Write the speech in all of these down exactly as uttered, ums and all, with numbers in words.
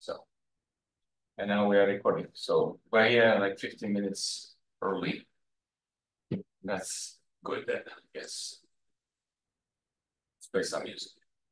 So, and now we are recording. So we're here like fifteen minutes early. That's good then, I guess. Let's play some music.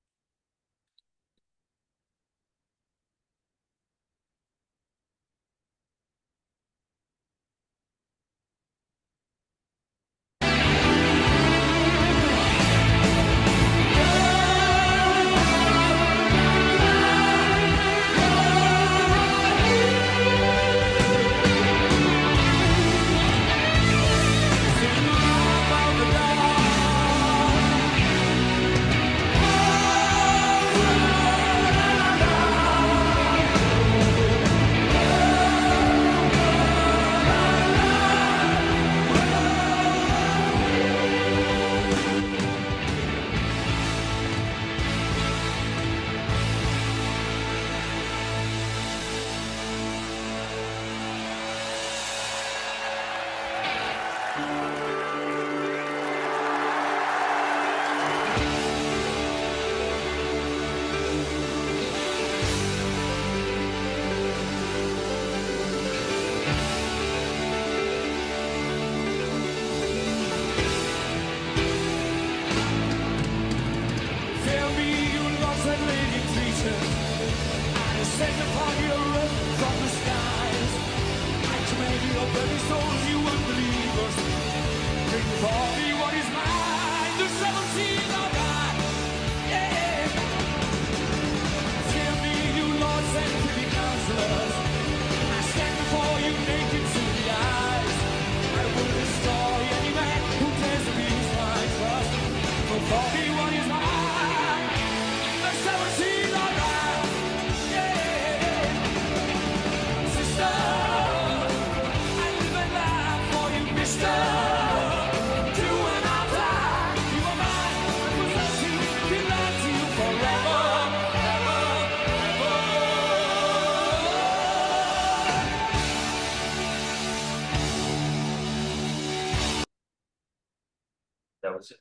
That was it.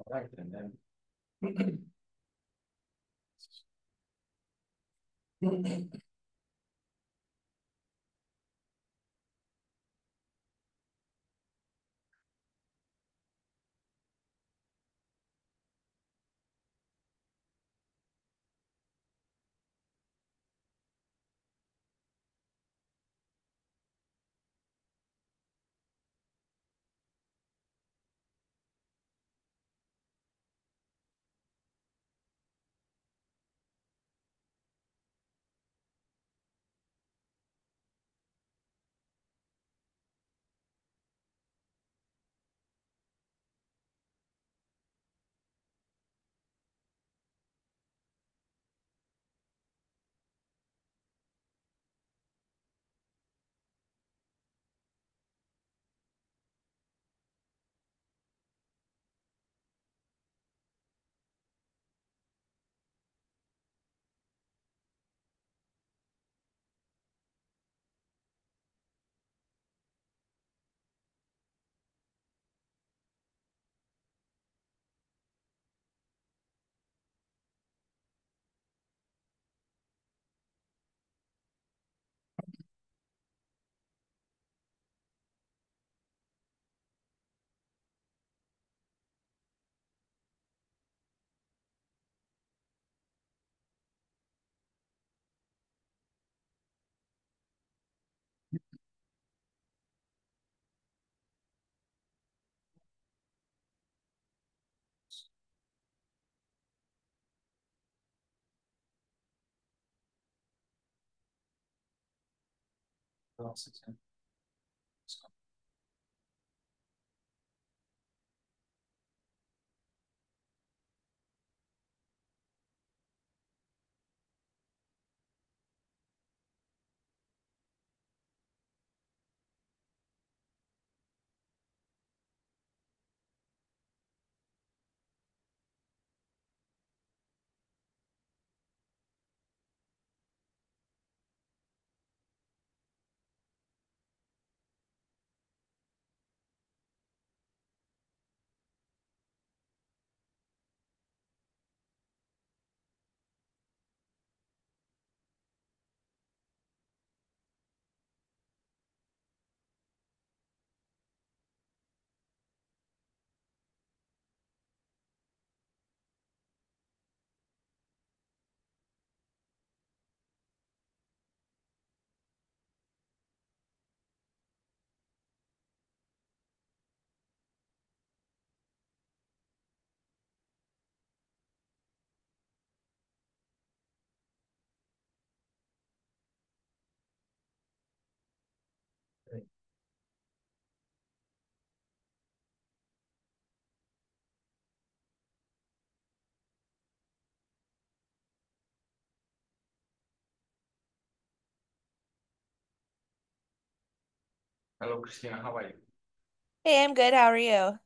right, and then. Hello, Christina. How are you? Hey, I'm good. How are you?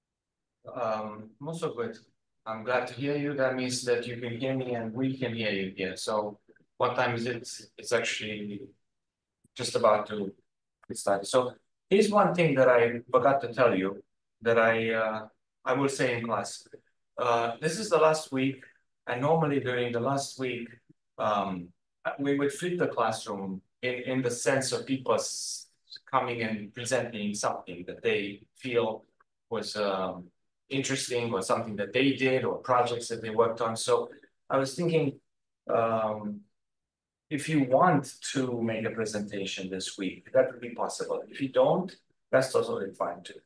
Um, I'm also good. I'm glad to hear you. That means that you can hear me and we can hear you here. So what time is it? It's actually just about to start. So here's one thing that I forgot to tell you that I uh, I will say in class. Uh, this is the last week, and normally during the last week, um, we would flip the classroom in, in the sense of people s- coming and presenting something that they feel was um, interesting or something that they did or projects that they worked on. So I was thinking, um, if you want to make a presentation this week, that would be possible. If you don't, that's totally fine too.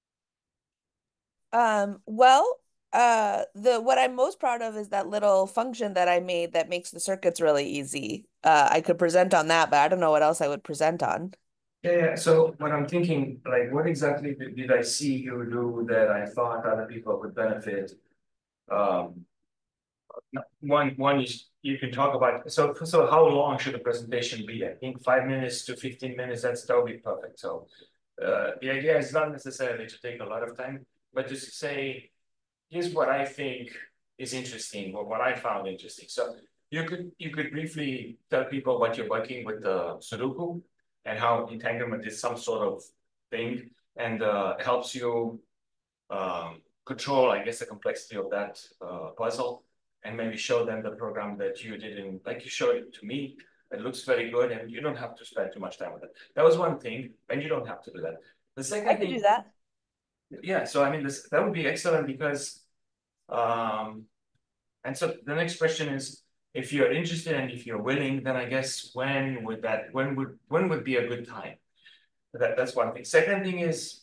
Um, well, uh, the what I'm most proud of is that little function that I made that makes the circuits really easy. Uh, I could present on that, but I don't know what else I would present on. Yeah, yeah. So when I'm thinking, like, what exactly did, did I see you do that I thought other people would benefit? Um, one, one is you can talk about. So, so how long should a presentation be? I think five minutes to fifteen minutes. That's that would be perfect. So, uh, the idea is not necessarily to take a lot of time, but just to say, here's what I think is interesting or what I found interesting. So you could you could briefly tell people what you're working with the Sudoku and how entanglement is some sort of thing and uh, helps you um, control, I guess, the complexity of that uh, puzzle, and maybe show them the program that you did in, like you showed it to me. It looks very good, and you don't have to spend too much time with it. That was one thing, and you don't have to do that. The I second could do thing, that. yeah, so I mean, this that would be excellent because, um, and so the next question is, if you're interested and if you're willing, then I guess when would that, when would, when would be a good time? That, that's one thing. Second thing is,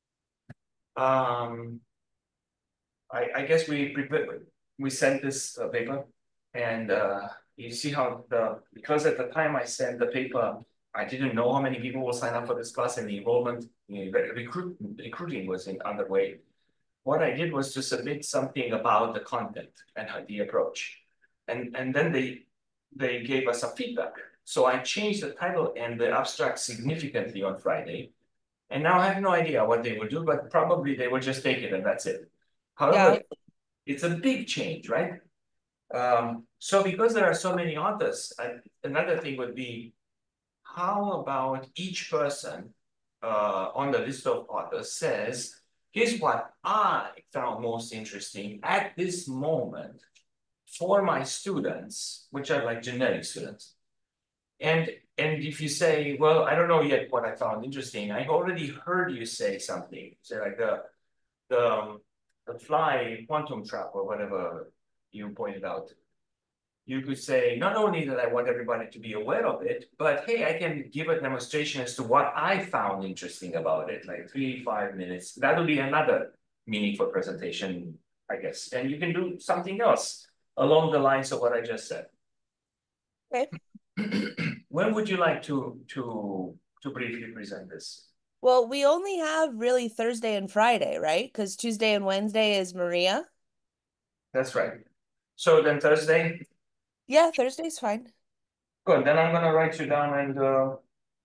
um, I, I guess we prepare, we sent this uh, paper, and uh, you see how the, because at the time I sent the paper, I didn't know how many people will sign up for this class, and the enrollment, you know, recruit, recruiting was in underway. What I did was to submit something about the content and how the approach. And, and then they, they gave us some feedback. So I changed the title and the abstract significantly on Friday. And now I have no idea what they will do, but probably they will just take it and that's it. Yeah. However, it's a big change, right? Um, so because there are so many authors, I, another thing would be, how about each person uh, on the list of authors says, here's what I found most interesting at this moment for my students, which are like generic students. And, and if you say, well, I don't know yet what I found interesting, I already heard you say something, say like the, the, um, the fly quantum trap or whatever you pointed out. You could say, not only that I want everybody to be aware of it, but hey, I can give a demonstration as to what I found interesting about it, like three, five minutes. That'll be another meaningful presentation, I guess. And you can do something else along the lines of what I just said. Okay. When would you like to, to, to briefly present this? Well, we only have really Thursday and Friday, right? Because Tuesday and Wednesday is Maria. That's right. So then Thursday, Yeah, Thursday's fine. good. Then I'm gonna write you down and uh,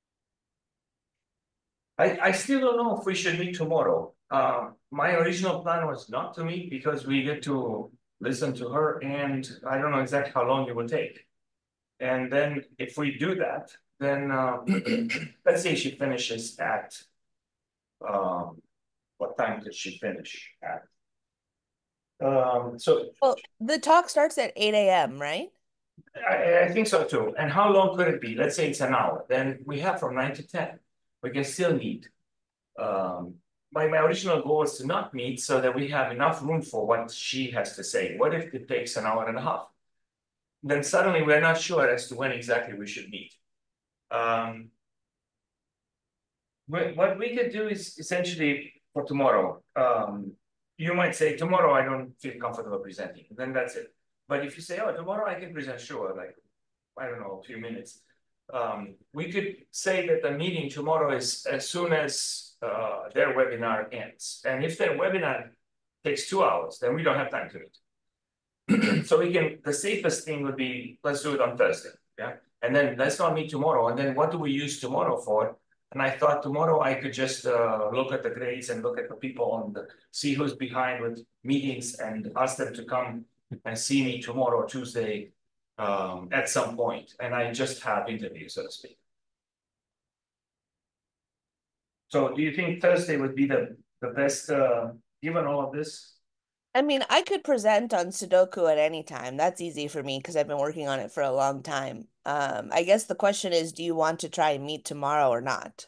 I, I still don't know if we should meet tomorrow. Uh, my original plan was not to meet because we get to listen to her and I don't know exactly how long it will take. And then if we do that, then uh, let's say she finishes at, um, what time did she finish at? Um, so Well, the talk starts at eight A M, right? I, I think so too. And how long could it be? Let's say it's an hour. Then we have from nine to ten. We can still meet. Um, my, my original goal is to not meet so that we have enough room for what she has to say. What if it takes an hour and a half? Then suddenly we're not sure as to when exactly we should meet. Um, what we could do is essentially for tomorrow. Um, you might say, tomorrow I don't feel comfortable presenting. Then that's it. But if you say, oh, tomorrow I can present, sure, like, I don't know, a few minutes. Um, we could say that the meeting tomorrow is as soon as uh, their webinar ends. And if their webinar takes two hours, then we don't have time to meet. So we can, the safest thing would be, let's do it on Thursday, yeah? And then let's not meet tomorrow. And then what do we use tomorrow for? And I thought tomorrow I could just uh, look at the grades and look at the people on the, see who's behind with meetings and ask them to come and see me tomorrow, Tuesday, um, at some point, and I just have interviews, so to speak. So do you think Thursday would be the, the best, uh, given all of this? I mean, I could present on Sudoku at any time. That's easy for me because I've been working on it for a long time. Um, I guess the question is, do you want to try and meet tomorrow or not?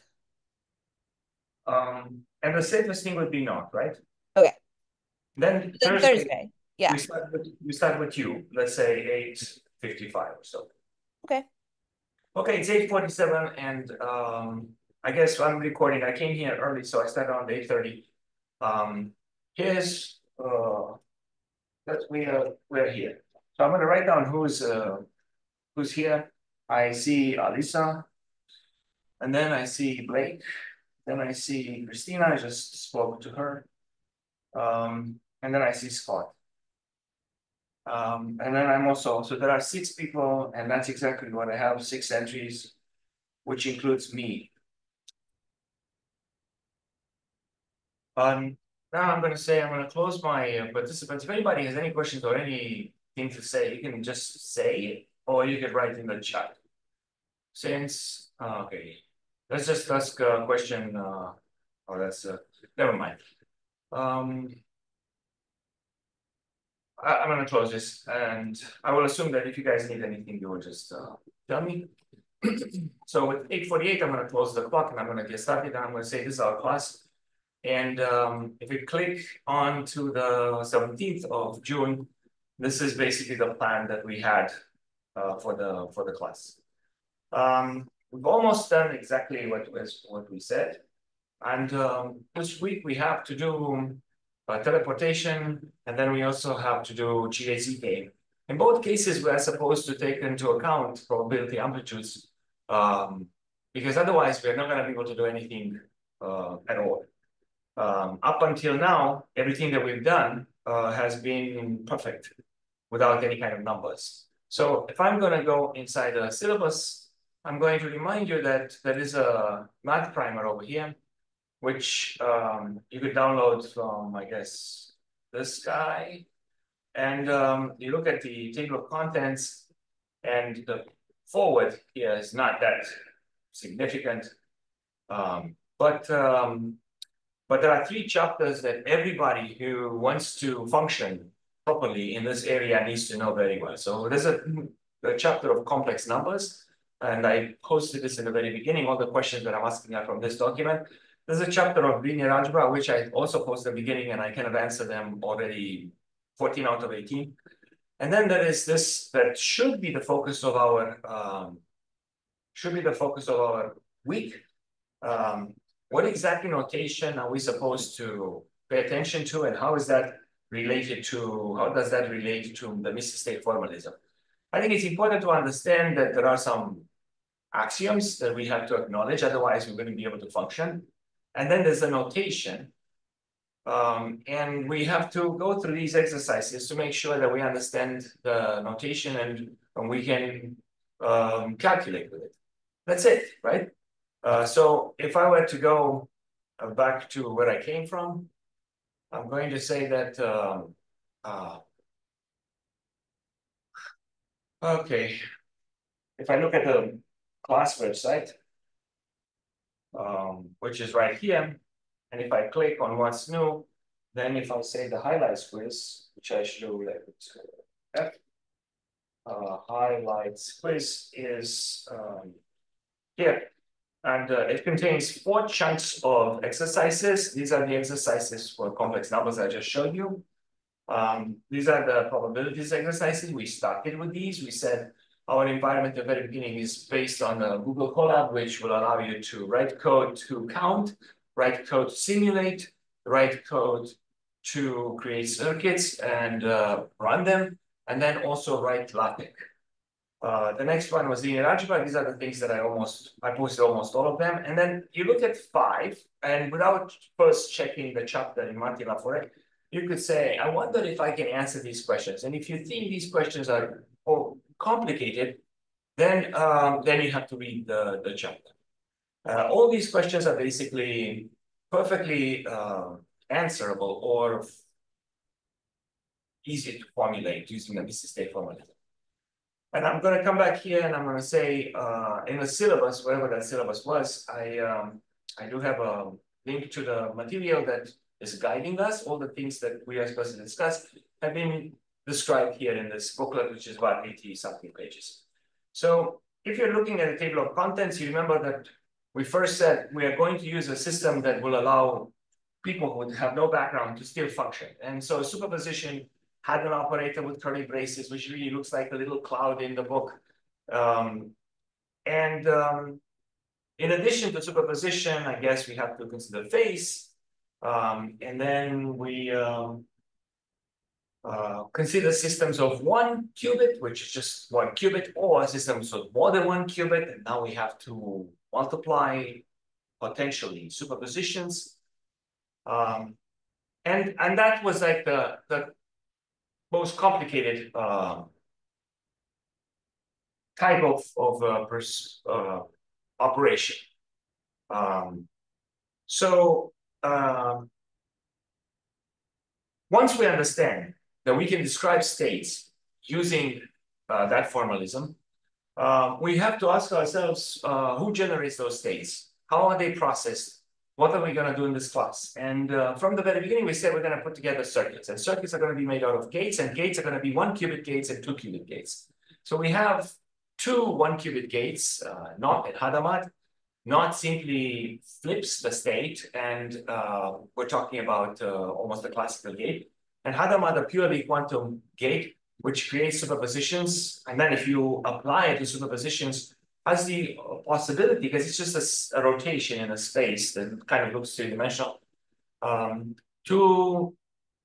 Um, and the safest thing would be not, right? Okay. Then Then Thursday, Thursday. Yeah. we start with, we start with you, let's say eight fifty-five or so. Okay. Okay, it's eight forty-seven and um, I guess I'm recording. I came here early, so I started around eight thirty. Um, here's, uh, that's, we are, we're here. So I'm gonna write down who's, uh, who's here. I see Alisa, and then I see Blake, then I see Christina, I just spoke to her. Um, and then I see Scott. Um, and then I'm also, so there are six people, and that's exactly what I have, six entries, which includes me. Um, now I'm gonna say, I'm gonna close my uh, participants. If anybody has any questions or anything to say, you can just say it, or you can write in the chat. Since, uh, okay, let's just ask a question, uh, oh, that's, uh, never mind. Um, I, I'm gonna close this, and I will assume that if you guys need anything, you will just uh, tell me. So with eight forty-eight, I'm gonna close the clock and I'm gonna get started. And I'm gonna say this is our class. And um, if you click on to the seventeenth of June, this is basically the plan that we had uh, for the for the class. Um, we've almost done exactly what was what we said. And um, this week we have to do uh, teleportation, and then we also have to do G A Z game. In both cases, we are supposed to take into account probability amplitudes, um, because otherwise we're not going to be able to do anything uh, at all. Um, up until now, everything that we've done uh, has been perfect without any kind of numbers. So if I'm going to go inside the syllabus, I'm going to remind you that there is a math primer over here, which um, you could download from, I guess, this guy. And um, you look at the table of contents, and the forward here is not that significant. Um, but, um, but there are three chapters that everybody who wants to function properly in this area needs to know very well. So there's a, a chapter of complex numbers, and I posted this in the very beginning, all the questions that I'm asking are from this document. There's a chapter of linear algebra, which I also posted at the beginning, and I kind of answered them already fourteen out of eighteen. And then there is this that should be the focus of our, um, should be the focus of our week. Um, what exactly notation are we supposed to pay attention to, and how is that related to, how does that relate to the Mises state formalism? I think it's important to understand that there are some axioms that we have to acknowledge, otherwise we're going to be able to function. And then there's a notation. Um, and we have to go through these exercises to make sure that we understand the notation and, and we can um, calculate with it. That's it, right? Uh, so if I were to go uh, back to where I came from, I'm going to say that, um, uh, okay, if I look at the class website, um, which is right here, and if I click on what's new, then if I say the highlights quiz, which I should do F, uh, highlights quiz is um, here. And uh, it contains four chunks of exercises. These are the exercises for complex numbers I just showed you. Um, these are the probabilities exercises. We started with these. We said our environment at the very beginning is based on uh, Google Colab, which will allow you to write code to count, write code to simulate, write code to create circuits and uh, run them, and then also write LaTeX. Uh, the next one was linear algebra. These are the things that I almost, I posted almost all of them. And then you look at five, and without first checking the chapter in Martin Laforet, you could say, I wonder if I can answer these questions. And if you think these questions are oh, complicated, then, um, then you have to read the, the chapter. Uh, all these questions are basically perfectly uh, answerable or easy to formulate using the Mises state formalism. And I'm going to come back here and I'm going to say uh, in the syllabus, whatever that syllabus was, I, um, I do have a link to the material that is guiding us. All the things that we are supposed to discuss have been described here in this booklet, which is about eighty something pages. So if you're looking at the table of contents, you remember that we first said we are going to use a system that will allow people who have no background to still function. And so superposition had an operator with curly braces, which really looks like a little cloud in the book. Um, and um, in addition to superposition, I guess we have to consider phase. Um, and then we um, uh, consider systems of one qubit, which is just one qubit, or systems of more than one qubit. And now we have to multiply potentially superpositions. Um, and, and that was like the, the most complicated uh, type of, of uh, pers uh, operation. Um, so uh, once we understand that we can describe states using uh, that formalism, uh, we have to ask ourselves, uh, who generates those states? How are they processed? what are we going to do in this class? And uh, from the very beginning, we said we're going to put together circuits, and circuits are going to be made out of gates, and gates are going to be one qubit gates and two qubit gates. So we have two one qubit gates, uh, NOT and Hadamard. NOT simply flips the state, and uh, we're talking about uh, almost a classical gate. And Hadamard, a purely quantum gate, which creates superpositions. And then if you apply it to superpositions, has the possibility, because it's just a, a rotation in a space that kind of looks three-dimensional, um, to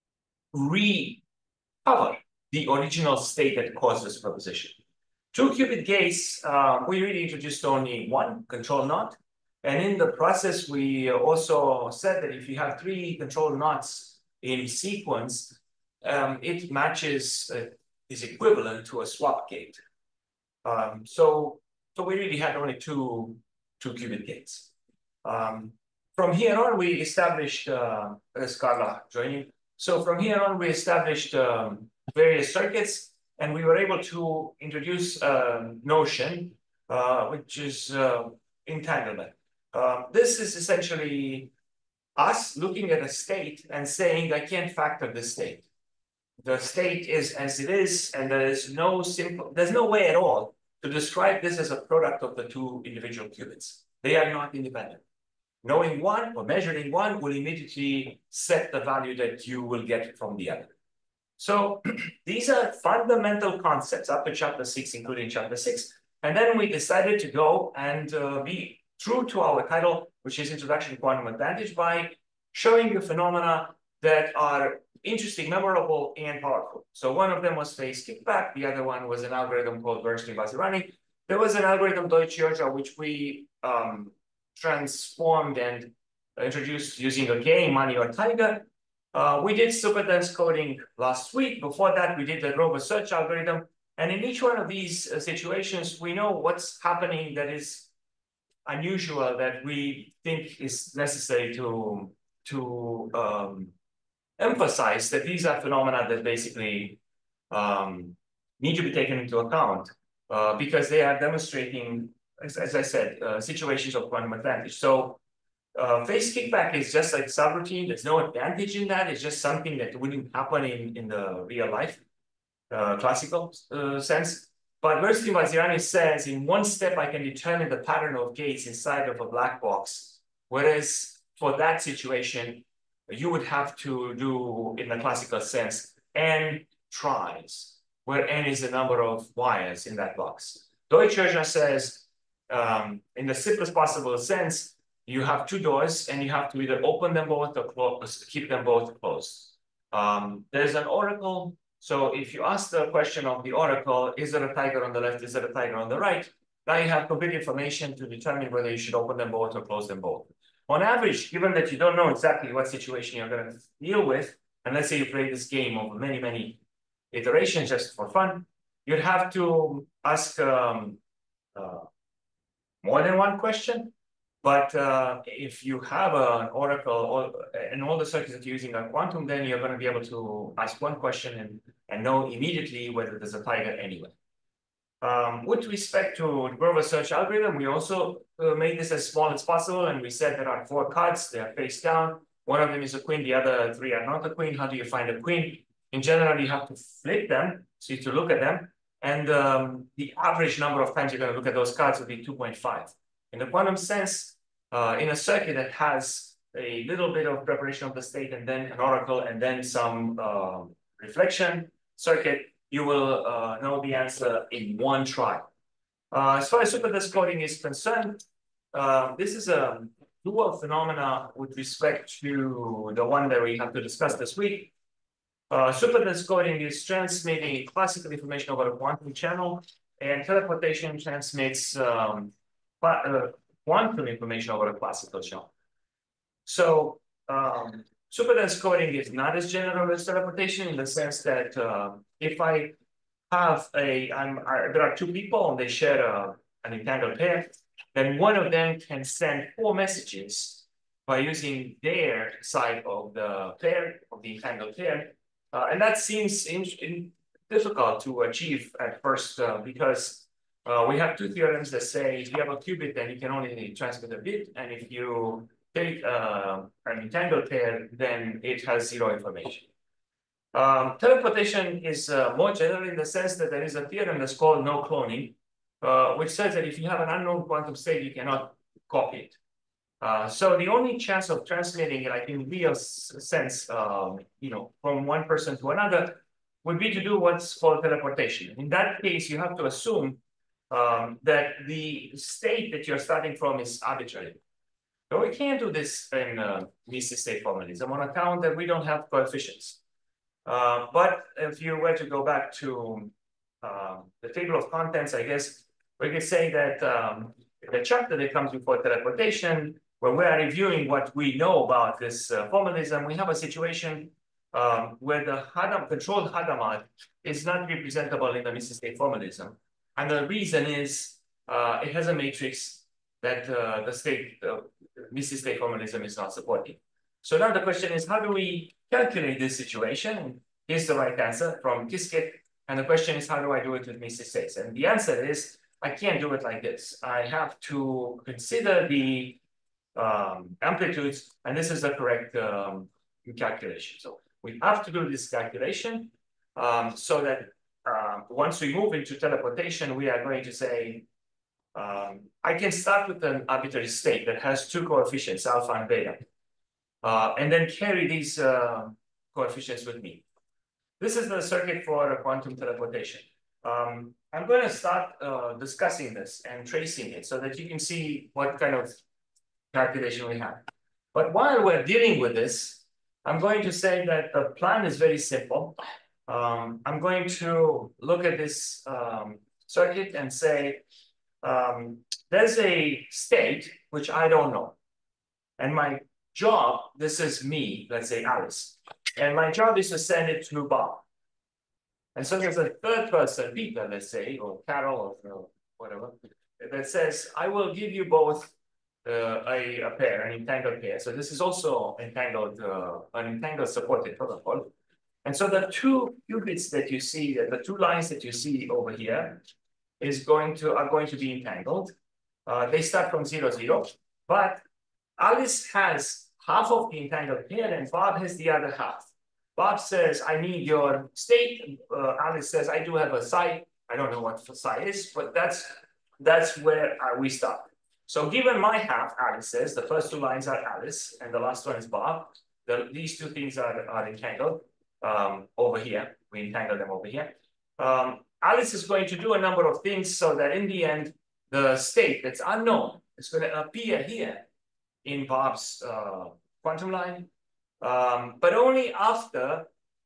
recover the original state that caused the superposition. Two qubit gates, uh, we really introduced only one, control NOT. And in the process, we also said that if you have three control NOTs in sequence, um, it matches, uh, is equivalent to a swap gate. Um, so, so we really had only two, two qubit gates. Um, from here on, we established, uh, as Carla joining. So from here on, we established um, various circuits, and we were able to introduce a notion, uh, which is uh, entanglement. Uh, this is essentially us looking at a state and saying, I can't factor this state. The state is as it is, and there is no simple, there's no way at all to describe this as a product of the two individual qubits. They are not independent. Knowing one or measuring one will immediately set the value that you will get from the other. So these are fundamental concepts up to chapter six, including chapter six. And then we decided to go and uh, be true to our title, which is Introduction to Quantum Advantage, by showing you phenomena that are interesting, memorable, and powerful. So one of them was phase kickback. The other one was an algorithm called Bernstein-Vazirani. There was an algorithm, Deutsch-Georgia, which we um, transformed and introduced using a game, money or tiger. Uh, we did super dense coding last week. Before that, we did the Grover search algorithm. And in each one of these uh, situations, we know what's happening that is unusual, that we think is necessary to, to um, emphasize that these are phenomena that basically um, need to be taken into account uh, because they are demonstrating, as, as I said, uh, situations of quantum advantage. So uh, phase kickback is just like subroutine. There's no advantage in that. It's just something that wouldn't happen in, in the real life, uh, classical uh, sense. But Bernstein-Vazirani says in one step, I can determine the pattern of gates inside of a black box. Whereas for that situation, you would have to do, in the classical sense, n tries, where n is the number of wires in that box. Deutsch-Georgia says, um, in the simplest possible sense, you have two doors and you have to either open them both or close, keep them both closed. Um, there's an oracle. So if you ask the question of the oracle, is there a tiger on the left, is there a tiger on the right? Now you have complete information to determine whether you should open them both or close them both. On average, given that you don't know exactly what situation you're going to deal with, and let's say you play this game over many, many iterations just for fun, you'd have to ask um, uh, more than one question. But uh, if you have a, an oracle or, and all the circuits that you're using are quantum, then you're going to be able to ask one question and, and know immediately whether there's a tiger anyway. Um, with respect to the Grover search algorithm, we also uh, made this as small as possible, and we said there are four cards, they are face down. One of them is a queen, the other three are not a queen. How do you find a queen? In general, you have to flip them, so you have to look at them, and um, the average number of times you're going to look at those cards would be two point five. In the quantum sense, uh, in a circuit that has a little bit of preparation of the state and then an oracle and then some uh, reflection circuit, you will uh, know the answer in one try. Uh, as far as superdense coding is concerned, uh, this is a dual phenomena with respect to the one that we have to discuss this week. Uh, superdense coding is transmitting classical information over a quantum channel, and teleportation transmits um, uh, quantum information over a classical channel. So um, superdense coding is not as general as teleportation in the sense that uh, if I have a, I'm, I, there are two people and they share a, an entangled pair, then one of them can send four messages by using their side of the pair, of the entangled pair. Uh, and that seems in, in difficult to achieve at first uh, because uh, we have two theorems that say if you have a qubit, then you can only transmit a bit. And if you take uh, an entangled pair, then it has zero information. Um, teleportation is uh, more general in the sense that there is a theorem that's called no cloning, uh, which says that if you have an unknown quantum state, you cannot copy it. Uh, so the only chance of transmitting it, like in real sense, um, you know, from one person to another, would be to do what's called teleportation. In that case, you have to assume um, that the state that you're starting from is arbitrary. So we can't do this in uh, Mises state formalism on account that we don't have coefficients. Uh, but if you were to go back to um, the table of contents, I guess we could say that um, the chapter that comes before teleportation, where we are reviewing what we know about this uh, formalism, we have a situation um, where the Hadam, controlled Hadamard is not representable in the Mises state formalism. And the reason is uh, it has a matrix that uh, the state, uh, Mises state formalism is not supporting. So now the question is, how do we calculate this situation? Here's the right answer from Kiskit. And the question is, how do I do it with Mises states? And the answer is, I can't do it like this. I have to consider the um, amplitudes, and this is the correct um, calculation. So we have to do this calculation um, so that uh, once we move into teleportation, we are going to say, um, I can start with an arbitrary state that has two coefficients, alpha and beta. Uh, and then carry these uh, coefficients with me. This is the circuit for quantum teleportation. Um, I'm going to start uh, discussing this and tracing it so that you can see what kind of calculation we have. But while we're dealing with this, I'm going to say that the plan is very simple. Um, I'm going to look at this um, circuit and say, um, there's a state which I don't know. And my job, this is me, let's say Alice, and my job is to send it to Bob. And so there's a third person, Peter, let's say, or Carol, or whatever, that says, I will give you both uh, a, a pair, an entangled pair. So this is also entangled, uh, an entangled supported protocol. And so the two qubits that you see, the two lines that you see over here, is going to are going to be entangled. Uh, they start from zero, zero, but Alice has half of the entangled pair and Bob has the other half. Bob says, I need your state. Uh, Alice says, I do have a psi. I don't know what psi is, but that's, that's where uh, we start. So given my half, Alice says, the first two lines are Alice and the last one is Bob. The, these two things are, are entangled um, over here. We entangle them over here. Um, Alice is going to do a number of things so that in the end, the state that's unknown is going to appear here in Bob's uh, quantum line, um, but only after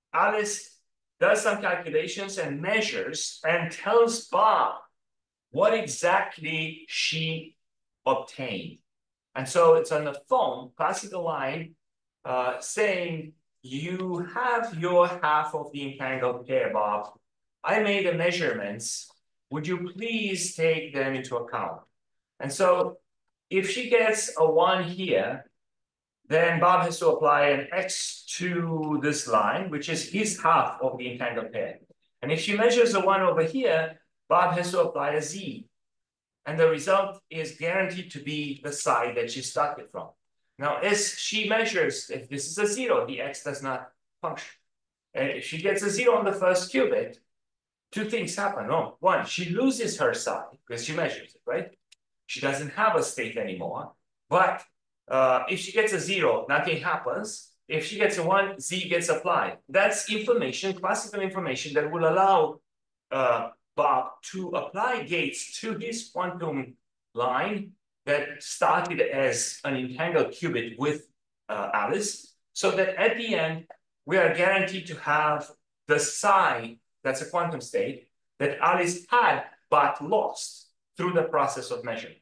Alice does some calculations and measures and tells Bob what exactly she obtained. And so it's on the phone, classical line, uh, saying, you have your half of the entangled pair, Bob. I made the measurements. Would you please take them into account? And so if she gets a one here, then Bob has to apply an X to this line, which is his half of the entangled pair. And if she measures a one over here, Bob has to apply a Z. And the result is guaranteed to be the side that she started from. Now, as she measures, if this is a zero, the X does not function. And if she gets a zero on the first qubit, two things happen. Oh, one, she loses her side because she measures it, right? She doesn't have a state anymore. But uh, if she gets a zero, nothing happens. If she gets a one, Z gets applied. That's information, classical information that will allow uh, Bob to apply gates to his quantum line that started as an entangled qubit with uh, Alice, so that at the end, we are guaranteed to have the psi, that's a quantum state, that Alice had but lost through the process of measurement.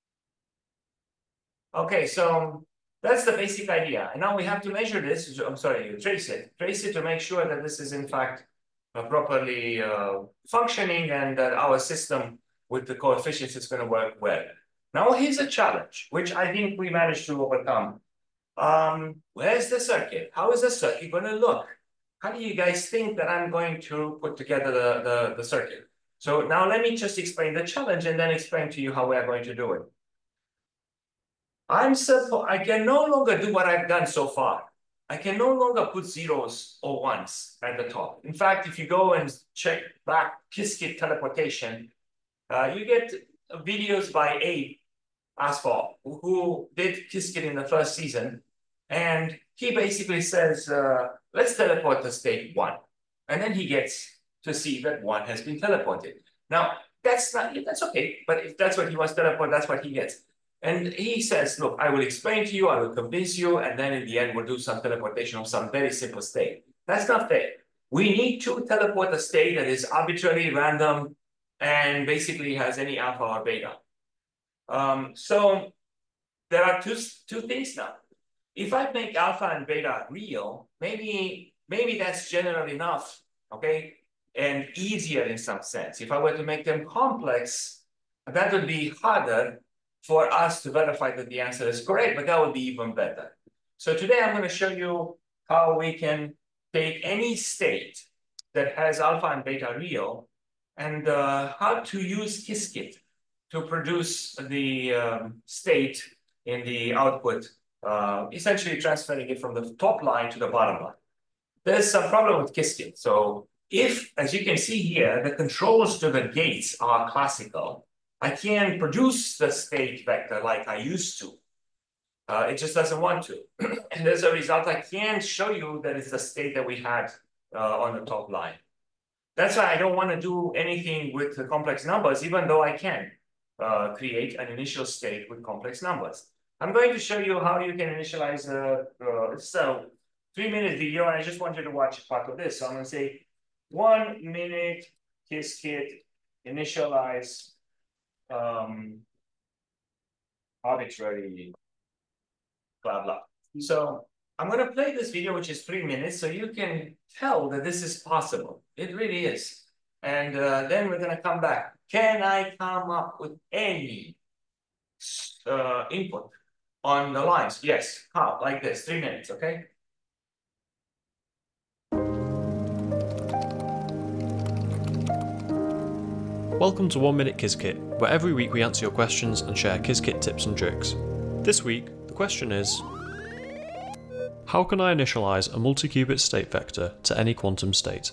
Okay, so that's the basic idea. And now we have to measure this, I'm sorry, trace it. Trace it to make sure that this is in fact uh, properly uh, functioning and that our system with the coefficients is gonna work well. Now here's a challenge, which I think we managed to overcome. Um, where's the circuit? How is the circuit gonna look? How do you guys think that I'm going to put together the, the, the circuit? So now let me just explain the challenge and then explain to you how we are going to do it. I'm suppo- I can no longer do what I've done so far. I can no longer put zeros or ones at the top. In fact, if you go and check back Qiskit teleportation, uh, you get videos by Abe Asphalt, who did Qiskit in the first season. And he basically says, uh, let's teleport to state one. And then he gets to see that one has been teleported. Now, that's not, that's okay. But if that's what he wants to teleport, that's what he gets. And he says, look, I will explain to you, I will convince you, and then in the end, we'll do some teleportation of some very simple state. That's not fair. We need to teleport a state that is arbitrarily random and basically has any alpha or beta. Um, so there are two, two things now. If I make alpha and beta real, maybe, maybe that's general enough, okay? And easier in some sense. If I were to make them complex, that would be harder for us to verify that the answer is correct, but that would be even better. So today I'm going to show you how we can take any state that has alpha and beta real and uh, how to use Qiskit to produce the um, state in the output, uh, essentially transferring it from the top line to the bottom line. There's some problem with Qiskit. So if, as you can see here, the controls to the gates are classical, I can produce the state vector like I used to. Uh, it just doesn't want to. And as a result, I can't show you that it's the state that we had uh, on the top line. That's why I don't want to do anything with the complex numbers, even though I can uh, create an initial state with complex numbers. I'm going to show you how you can initialize a, uh, it's a three minute video, and I just want you to watch part of this. So I'm going to say one minute Qiskit initialize um, arbitrary blah, blah. So I'm going to play this video, which is three minutes, so you can tell that this is possible. It really is. And uh, then we're going to come back. Can I come up with any uh, input on the lines? Yes. How? Like this, three minutes, okay? Welcome to One Minute Qiskit, where every week we answer your questions and share Qiskit tips and tricks. This week, the question is, how can I initialize a multi-qubit state vector to any quantum state?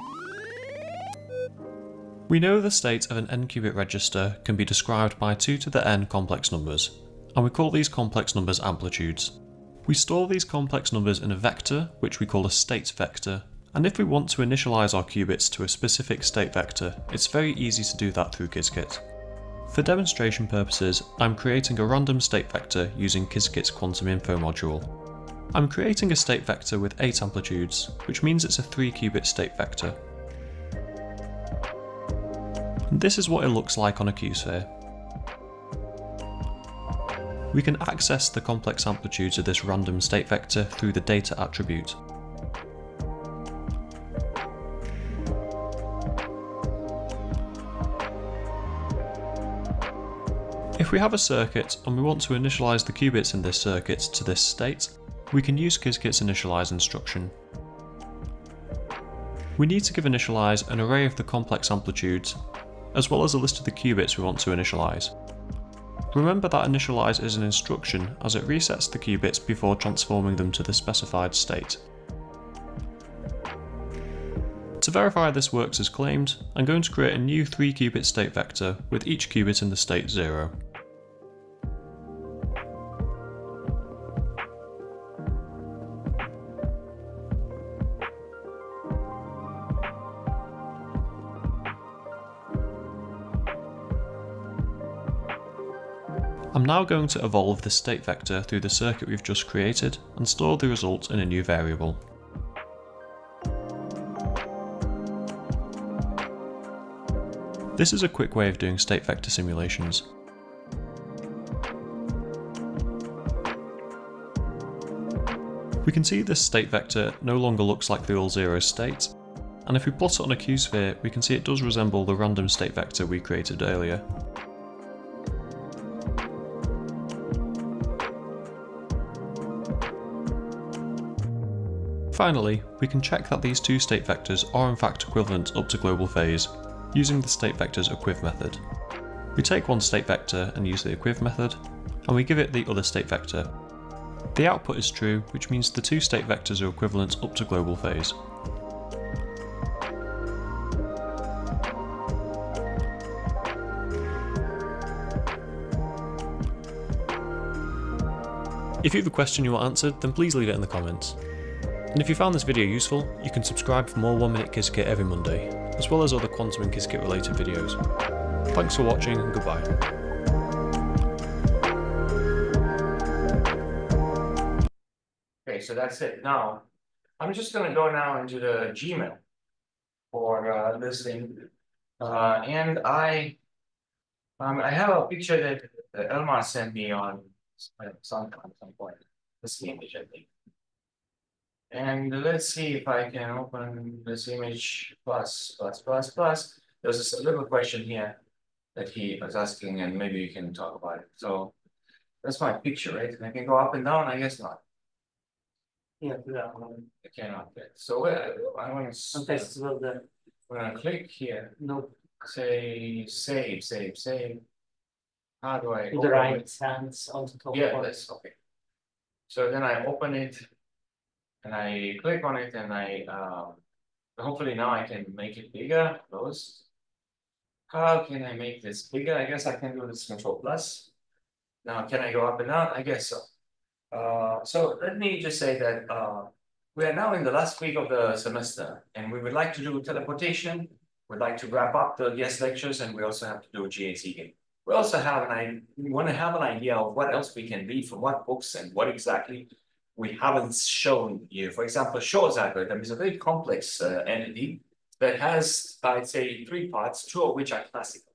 We know the state of an n-qubit register can be described by two to the n complex numbers, and we call these complex numbers amplitudes. We store these complex numbers in a vector, which we call a state vector, and if we want to initialize our qubits to a specific state vector, it's very easy to do that through Qiskit. For demonstration purposes, I'm creating a random state vector using Qiskit's quantum info module. I'm creating a state vector with eight amplitudes, which means it's a three qubit state vector. And this is what it looks like on a Q-sphere. We can access the complex amplitudes of this random state vector through the data attribute. If we have a circuit and we want to initialize the qubits in this circuit to this state, we can use Qiskit's initialize instruction. We need to give initialize an array of the complex amplitudes, as well as a list of the qubits we want to initialize. Remember that initialize is an instruction as it resets the qubits before transforming them to the specified state. To verify this works as claimed, I'm going to create a new three qubit state vector with each qubit in the state zero. I'm now going to evolve this state vector through the circuit we've just created and store the result in a new variable. This is a quick way of doing state vector simulations. We can see this state vector no longer looks like the all zero state, and if we plot it on a Q-sphere, we can see it does resemble the random state vector we created earlier. Finally, we can check that these two state vectors are in fact equivalent up to global phase, using the state vector's equiv method. We take one state vector and use the equiv method, and we give it the other state vector. The output is true, which means the two state vectors are equivalent up to global phase. If you have a question you want answered, then please leave it in the comments. And if you found this video useful, you can subscribe for more one minute Qiskit every Monday, as well as other quantum and Qiskit related videos. Thanks for watching and goodbye. Okay, so that's it. Now, I'm just gonna go now into the Gmail for uh, this thing. Uh, and I, um, I have a picture that uh, Elmar sent me on some, at some point. This image, I think. And let's see if I can open this image plus, plus, plus, plus. There's a little question here that he was asking, and maybe you can talk about it. So that's my picture, right? And I can go up and down, I guess not. Yeah, do that one. I cannot get. So uh, I want to. Sometimes it's about the I'm gonna click here, no say save, save, save. How do I? to the open right it? hands on the top. Yeah, one. that's okay. So then I open it and I click on it and I, um, hopefully now I can make it bigger, close. How can I make this bigger? I guess I can do this control plus. Now, can I go up and down? I guess so. Uh, so let me just say that uh, we are now in the last week of the semester and we would like to do teleportation. We'd like to wrap up the guest lectures and we also have to do a G A C game. We also have an idea, we want to have an idea of what else we can read from what books and what exactly we haven't shown you. For example, Shor's algorithm is a very complex uh, entity that has, I'd say, three parts, two of which are classical.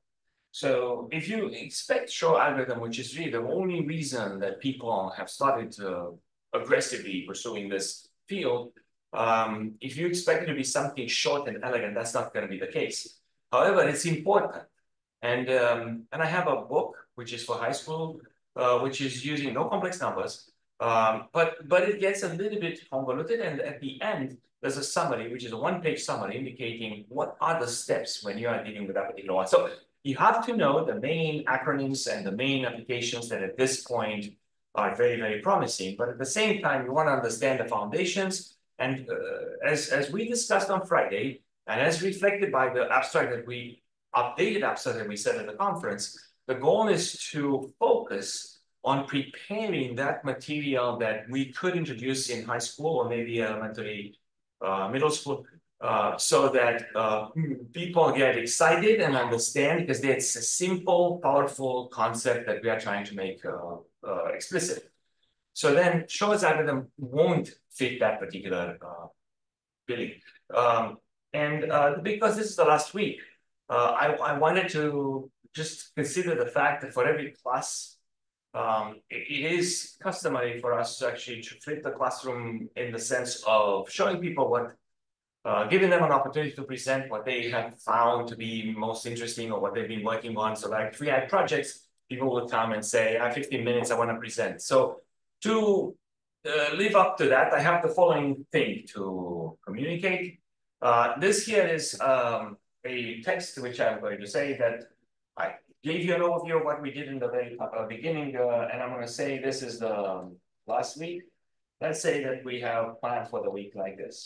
So if you expect Shor algorithm, which is really the only reason that people have started uh, aggressively pursuing this field, um, if you expect it to be something short and elegant, that's not going to be the case. However, it's important. And, um, and I have a book, which is for high school, uh, which is using no complex numbers, um, but, but it gets a little bit convoluted. And at the end, there's a summary, which is a one-page summary indicating what are the steps when you are dealing with that particular one. So you have to know the main acronyms and the main applications that at this point are very, very promising. But at the same time, you want to understand the foundations. And uh, as, as we discussed on Friday, and as reflected by the abstract that we updated abstract that we said at the conference, the goal is to focus on preparing that material that we could introduce in high school or maybe elementary, uh, middle school, uh, so that uh, people get excited and understand, because it's a simple, powerful concept that we are trying to make uh, uh, explicit. So then Shor's algorithm won't fit that particular uh, billing. Um, and uh, because this is the last week, Uh, I, I wanted to just consider the fact that for every class, um, it, it is customary for us to actually to flip the classroom in the sense of showing people what, uh, giving them an opportunity to present what they have found to be most interesting or what they've been working on. So like if we had projects, people would come and say, I have fifteen minutes, I want to present. So to uh, live up to that, I have the following thing to communicate. Uh, this here is, um, a text which I'm going to say that I gave you an overview of what we did in the very uh, beginning, uh, and I'm going to say this is the last week. Let's say that we have planned for the week like this.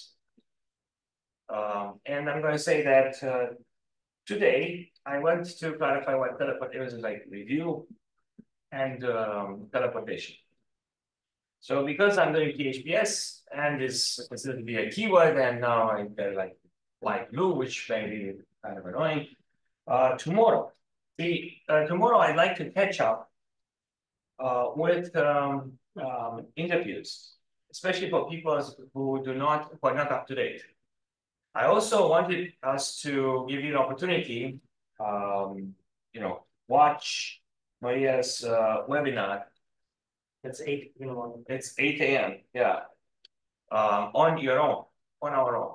Um, and I'm going to say that uh, today I went to clarify what teleport, it was like review and um, teleportation. So because I'm doing T H P S and is considered to be a keyword, and now I'm like light blue, which may be kind of annoying. Uh, tomorrow, see, uh, tomorrow I'd like to catch up uh, with um, um, interviews, especially for people who do not, who are not up to date. I also wanted us to give you an opportunity, um, you know, watch Maria's uh, webinar. It's eight in the morning. It's eight A M Yeah, um, on your own, on our own.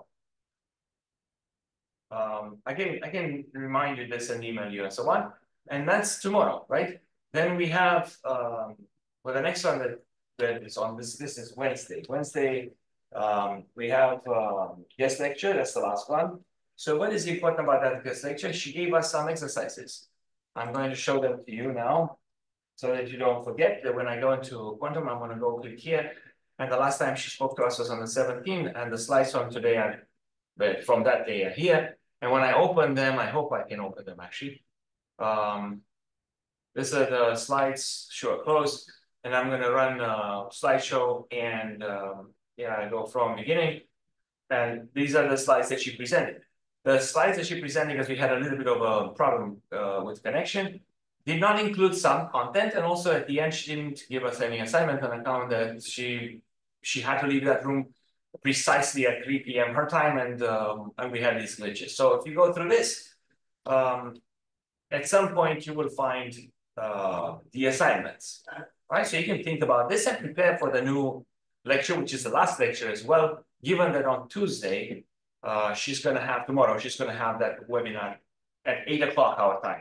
Um, I can I can remind you this and email you and so on, and that's tomorrow, right? Then we have um, well the next one that that is on this this is Wednesday. Wednesday, um, we have um, guest lecture. That's the last one. So what is important about that guest lecture? She gave us some exercises. I'm going to show them to you now. so that you don't forget that when I go into Quantum, I'm gonna go click here. And the last time she spoke to us was on the seventeenth, and the slides from today are, but from that day are here. And when I open them, I hope I can open them actually. Um, These are the slides, show close, and I'm gonna run a slideshow and um, yeah, I go from beginning. And these are the slides that she presented. The slides that she presented, because we had a little bit of a problem uh, with connection, did not include some content, and also at the end she didn't give us any assignment on account that she she had to leave that room precisely at three P M her time, and um, and we had these glitches. So if you go through this, um, at some point you will find uh, the assignments, right? So you can think about this and prepare for the new lecture, which is the last lecture as well. Given that on Tuesday, uh, she's going to have tomorrow, she's going to have that webinar at eight o'clock our time.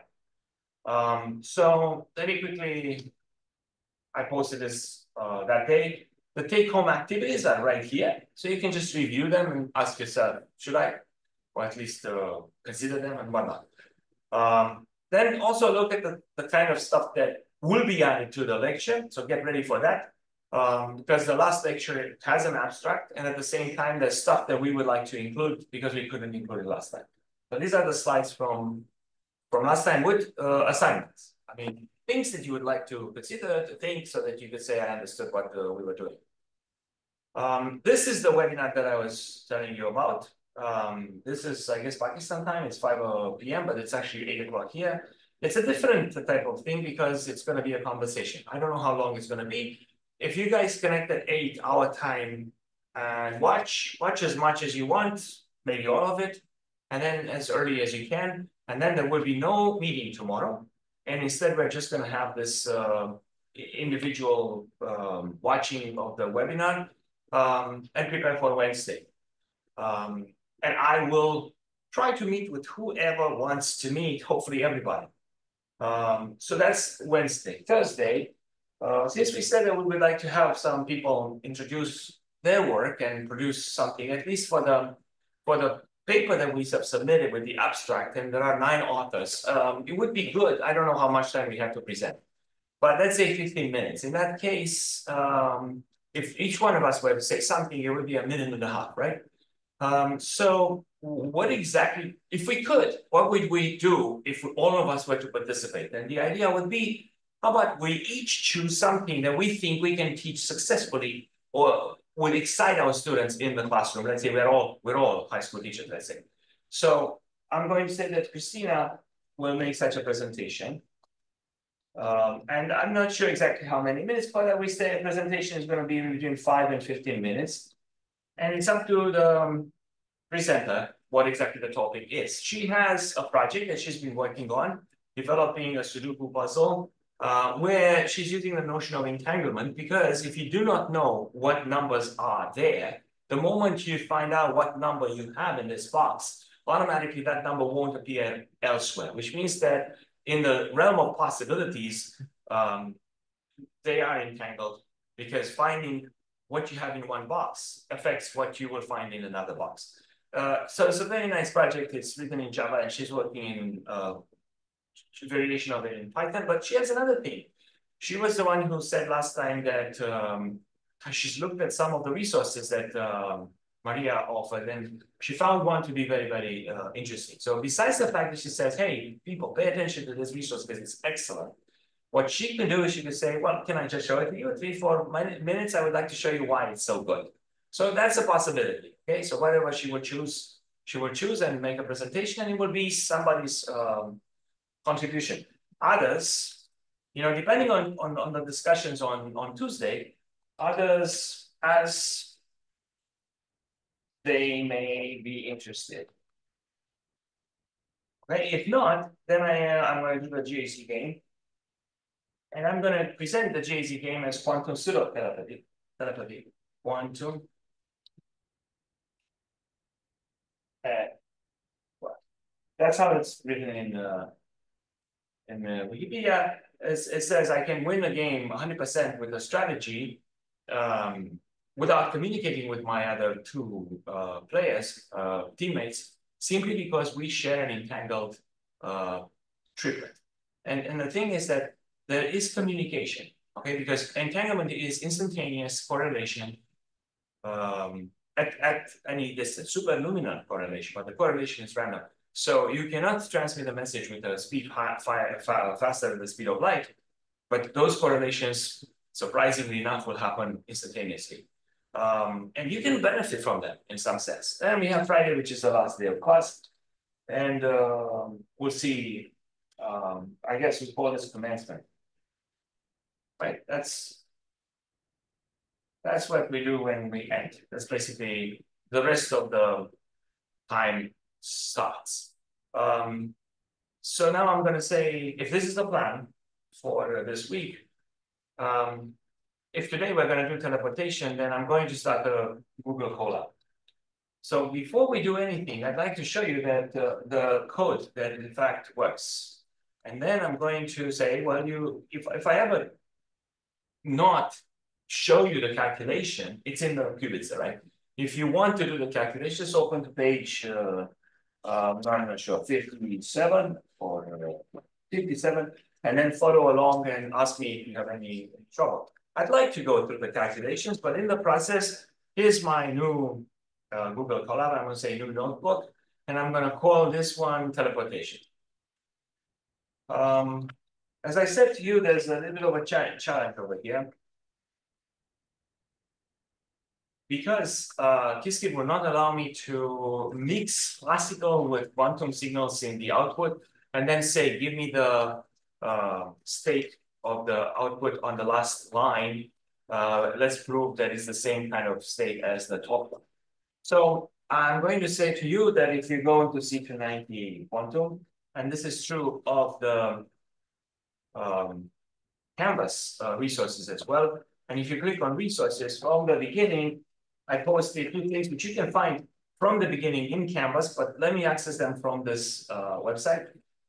Um, so let me quickly, I posted this uh, that day. The take-home activities are right here, so you can just review them and ask yourself, should I, or at least uh, consider them and whatnot. Um, then also look at the, the kind of stuff that will be added to the lecture, so get ready for that. Um, because the last lecture has an abstract, and at the same time, there's stuff that we would like to include because we couldn't include it last time. So these are the slides from, from last time with uh, assignments. I mean, things that you would like to consider, to think, so that you could say, I understood what uh, we were doing. Um, this is the webinar that I was telling you about. Um, this is, I guess, Pakistan time. It's five P M, but it's actually eight o'clock here. It's a different type of thing because it's going to be a conversation. I don't know how long it's going to be. If you guys connect at eight our time and watch, watch as much as you want, maybe all of it, and then as early as you can. And then there will be no meeting tomorrow. And instead, we're just going to have this uh, individual um, watching of the webinar um, and prepare for Wednesday. Um, and I will try to meet with whoever wants to meet, hopefully everybody. Um, so that's Wednesday. Thursday, uh, since we said that we would like to have some people introduce their work and produce something, at least for the, for the paper that we have submitted with the abstract, and there are nine authors, um, it would be good. I don't know how much time we have to present, but let's say fifteen minutes. In that case, um, if each one of us were to say something, it would be a minute and a half, right? Um, so what exactly, if we could, what would we do if all of us were to participate? And the idea would be, how about we each choose something that we think we can teach successfully or would excite our students in the classroom. Let's say we're all, we're all high school teachers, let's say. So I'm going to say that Christina will make such a presentation. Um, and I'm not sure exactly how many minutes, but I will say a presentation is going to be between five and fifteen minutes. And it's up to the um, presenter what exactly the topic is. She has a project that she's been working on, developing a Sudoku puzzle, uh, where she's using the notion of entanglement, because if you do not know what numbers are there, the moment you find out what number you have in this box, automatically that number won't appear elsewhere, which means that in the realm of possibilities, um, they are entangled, because finding what you have in one box affects what you will find in another box. Uh, so it's a very nice project. It's written in Java, and she's working in uh, variation of it in Python. But she has another thing. She was the one who said last time that um, she's looked at some of the resources that um, Maria offered, and she found one to be very, very uh, interesting. So besides the fact that she says, hey, people, pay attention to this resource because it's excellent. What she can do is she can say, well, can I just show it to you? Three, four minutes, I would like to show you why it's so good. So that's a possibility, okay? So whatever she would choose, she would choose and make a presentation, and it will be somebody's um, contribution. Others, you know, depending on, on, on the discussions on, on Tuesday, others, as they may be interested. Okay, if not, then I, uh, I'm going to do the G A C game. And I'm going to present the G A Z game as quantum pseudo telepathy. Telepathy. Quantum. Uh, well, that's how it's written in the, in the Wikipedia. It's, it says I can win a game one hundred percent with a strategy um, without communicating with my other two uh, players, uh, teammates, simply because we share an entangled uh, triplet. And, and the thing is that there is communication, okay? Because entanglement is instantaneous correlation um, at, at any distance, superluminal correlation, but the correlation is random. So you cannot transmit a message with a speed high, far, far, faster than the speed of light, but those correlations, surprisingly enough, will happen instantaneously. Um, and you can benefit from them in some sense. And we have Friday, which is the last day of class. And uh, we'll see, um, I guess we call this commencement. Right, that's, that's what we do when we end. That's basically the rest of the time starts. Um, so now I'm gonna say, if this is the plan for this week, um, if today we're gonna do teleportation, then I'm going to start a Google Colab. So before we do anything, I'd like to show you that uh, the code that in fact works. And then I'm going to say, well, you, if, if I ever not show you the calculation, it's in the qubits, right? If you want to do the calculation, just open to page, uh, uh, I'm not sure, fifty-seven or fifty-seven, and then follow along and ask me if you have any trouble. I'd like to go through the calculations, but in the process, here's my new uh, Google Colab. I'm going to say new notebook, and I'm going to call this one teleportation. Um, as I said to you, there's a little bit of a ch challenge over here. Because uh, Qiskit will not allow me to mix classical with quantum signals in the output and then say, give me the uh, state of the output on the last line. Uh, let's prove that it's the same kind of state as the top one. So I'm going to say to you that if you go into C two ninety quantum, and this is true of the um, Canvas uh, resources as well. And if you click on resources from the beginning, I posted two things which you can find from the beginning in Canvas, but let me access them from this uh, website.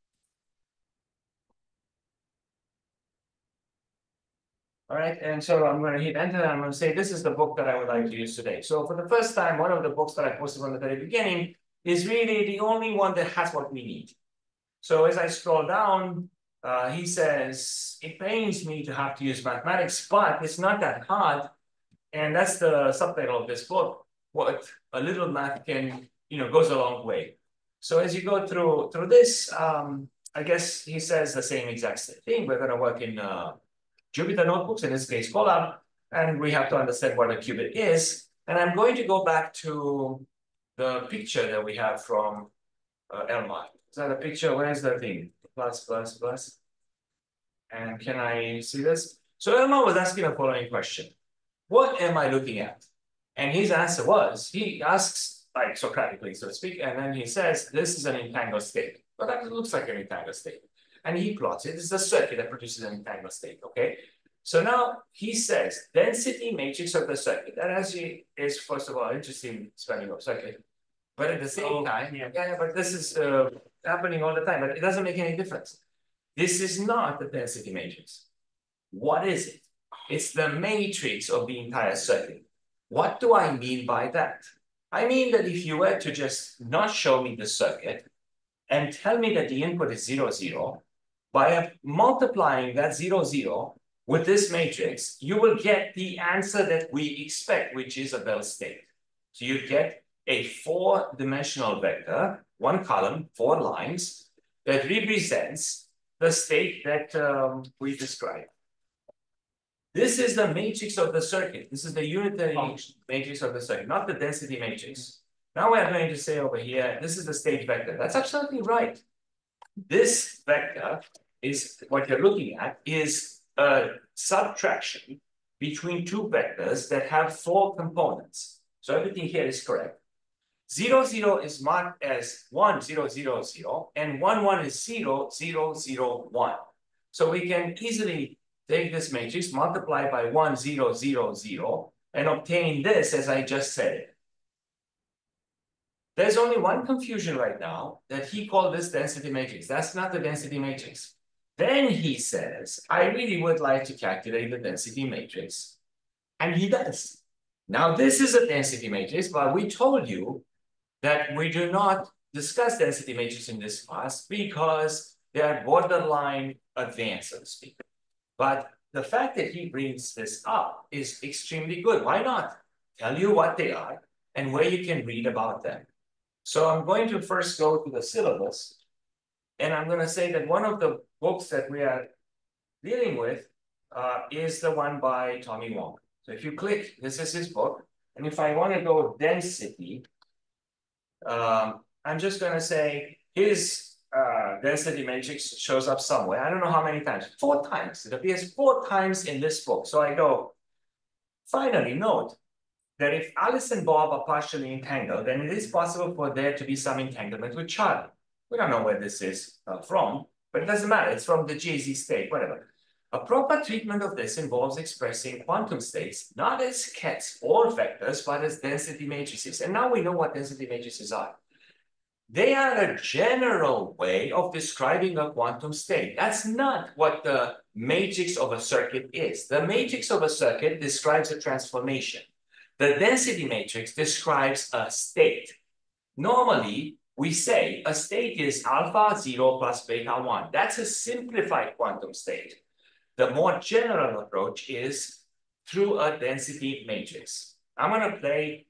All right, and so I'm going to hit enter and I'm going to say, this is the book that I would like to use today. So for the first time, one of the books that I posted from the very beginning is really the only one that has what we need. So as I scroll down, uh, he says, it pains me to have to use mathematics, but it's not that hard. And that's the subtitle of this book. What a little math can, you know, goes a long way. So as you go through through this, um, I guess he says the same exact thing. We're going to work in uh, Jupyter notebooks, in this case Colab, and we have to understand what a qubit is. And I'm going to go back to the picture that we have from uh, Elmar. Is that a picture? Where is the thing? Plus, plus, plus. And can I see this? So Elmar was asking the following question. What am I looking at? And his answer was, he asks, like Socratically, so to speak, and then he says, this is an entangled state. But that looks like an entangled state. And he plots it. It's a circuit that produces an entangled state, okay? So now he says, density matrix of the circuit. That actually is, first of all, interesting spelling of circuit. But at the same oh, time, yeah. yeah, but this is uh, happening all the time, but it doesn't make any difference. This is not the density matrix. What is it? It's the matrix of the entire circuit. What do I mean by that? I mean that if you were to just not show me the circuit and tell me that the input is zero, zero, by multiplying that zero, zero with this matrix, you will get the answer that we expect, which is a Bell state. So you get a four-dimensional vector, one column, four lines, that represents the state that um, we described. This is the matrix of the circuit. This is the unitary function matrix of the circuit, not the density matrix. Now we are going to say over here, this is the state vector. That's absolutely right. This vector is what you're looking at is a subtraction between two vectors that have four components. So everything here is correct. Zero, zero is marked as one, zero, zero, zero, and one, one is zero, zero, zero, one. So we can easily take this matrix, multiply by one, zero, zero, zero, and obtain this as I just said it. There's only one confusion right now that he called this density matrix. That's not the density matrix. Then he says, I really would like to calculate the density matrix. And he does. Now this is a density matrix, but we told you that we do not discuss density matrix in this class because they are borderline advanced, so to speak. But the fact that he brings this up is extremely good. Why not? Tell you what they are and where you can read about them. So I'm going to first go to the syllabus, and I'm going to say that one of the books that we are dealing with uh, is the one by Tommy Wong. So if you click, this is his book, and if I want to go density, um, I'm just going to say his uh, density matrix shows up somewhere. I don't know how many times, four times. It appears four times in this book. So I go, finally, note that if Alice and Bob are partially entangled, then it is possible for there to be some entanglement with Charlie. We don't know where this is uh, from, but it doesn't matter. It's from the J Z state, whatever. A proper treatment of this involves expressing quantum states, not as kets or vectors, but as density matrices. And now we know what density matrices are. They are a general way of describing a quantum state. That's not what the matrix of a circuit is. The matrix of a circuit describes a transformation. The density matrix describes a state. Normally, we say a state is alpha zero plus beta one. That's a simplified quantum state. The more general approach is through a density matrix. I'm going to play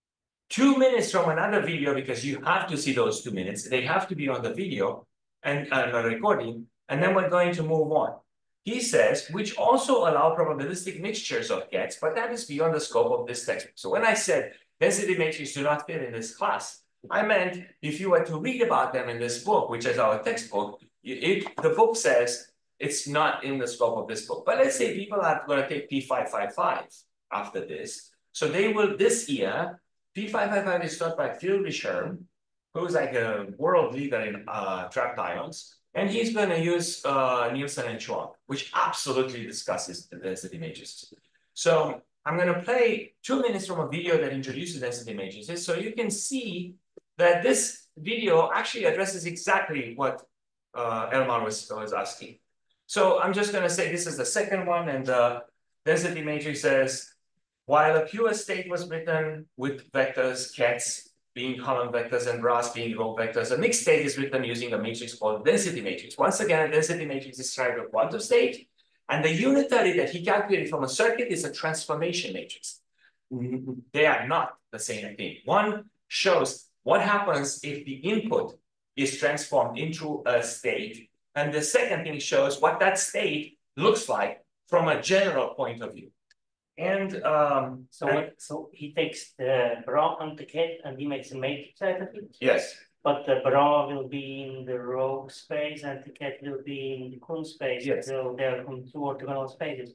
two minutes from another video because you have to see those two minutes. They have to be on the video and uh, the recording, and then we're going to move on. He says, which also allow probabilistic mixtures of gets, but that is beyond the scope of this textbook. So when I said density matrices do not fit in this class, I meant if you were to read about them in this book, which is our textbook, it, the book says it's not in the scope of this book. But let's say people are going to take P five five five after this. So they will, this year, P five five five is taught by Phil Risherm, who's like a world leader in uh, trapped ions. And he's going to use uh, Nielsen and Chuang, which absolutely discusses the density matrices. So I'm going to play two minutes from a video that introduces density matrices, so you can see that this video actually addresses exactly what uh, Elmar was, was asking. So I'm just going to say this is the second one, and the density matrix says, while a pure state was written with vectors, cats being column vectors and brass being row vectors, a mixed state is written using a matrix called density matrix. Once again, a density matrix describes a quantum state, and the unitary that he calculated from a circuit is a transformation matrix. They are not the same thing. One shows what happens if the input is transformed into a state, and the second thing shows what that state looks like from a general point of view. And um, So and, what, so he takes the bra and the cat and he makes a matrix out of it, yes, but the bra will be in the row space and the cat will be in the Kuhn space. Yes. So they're on two orthogonal spaces.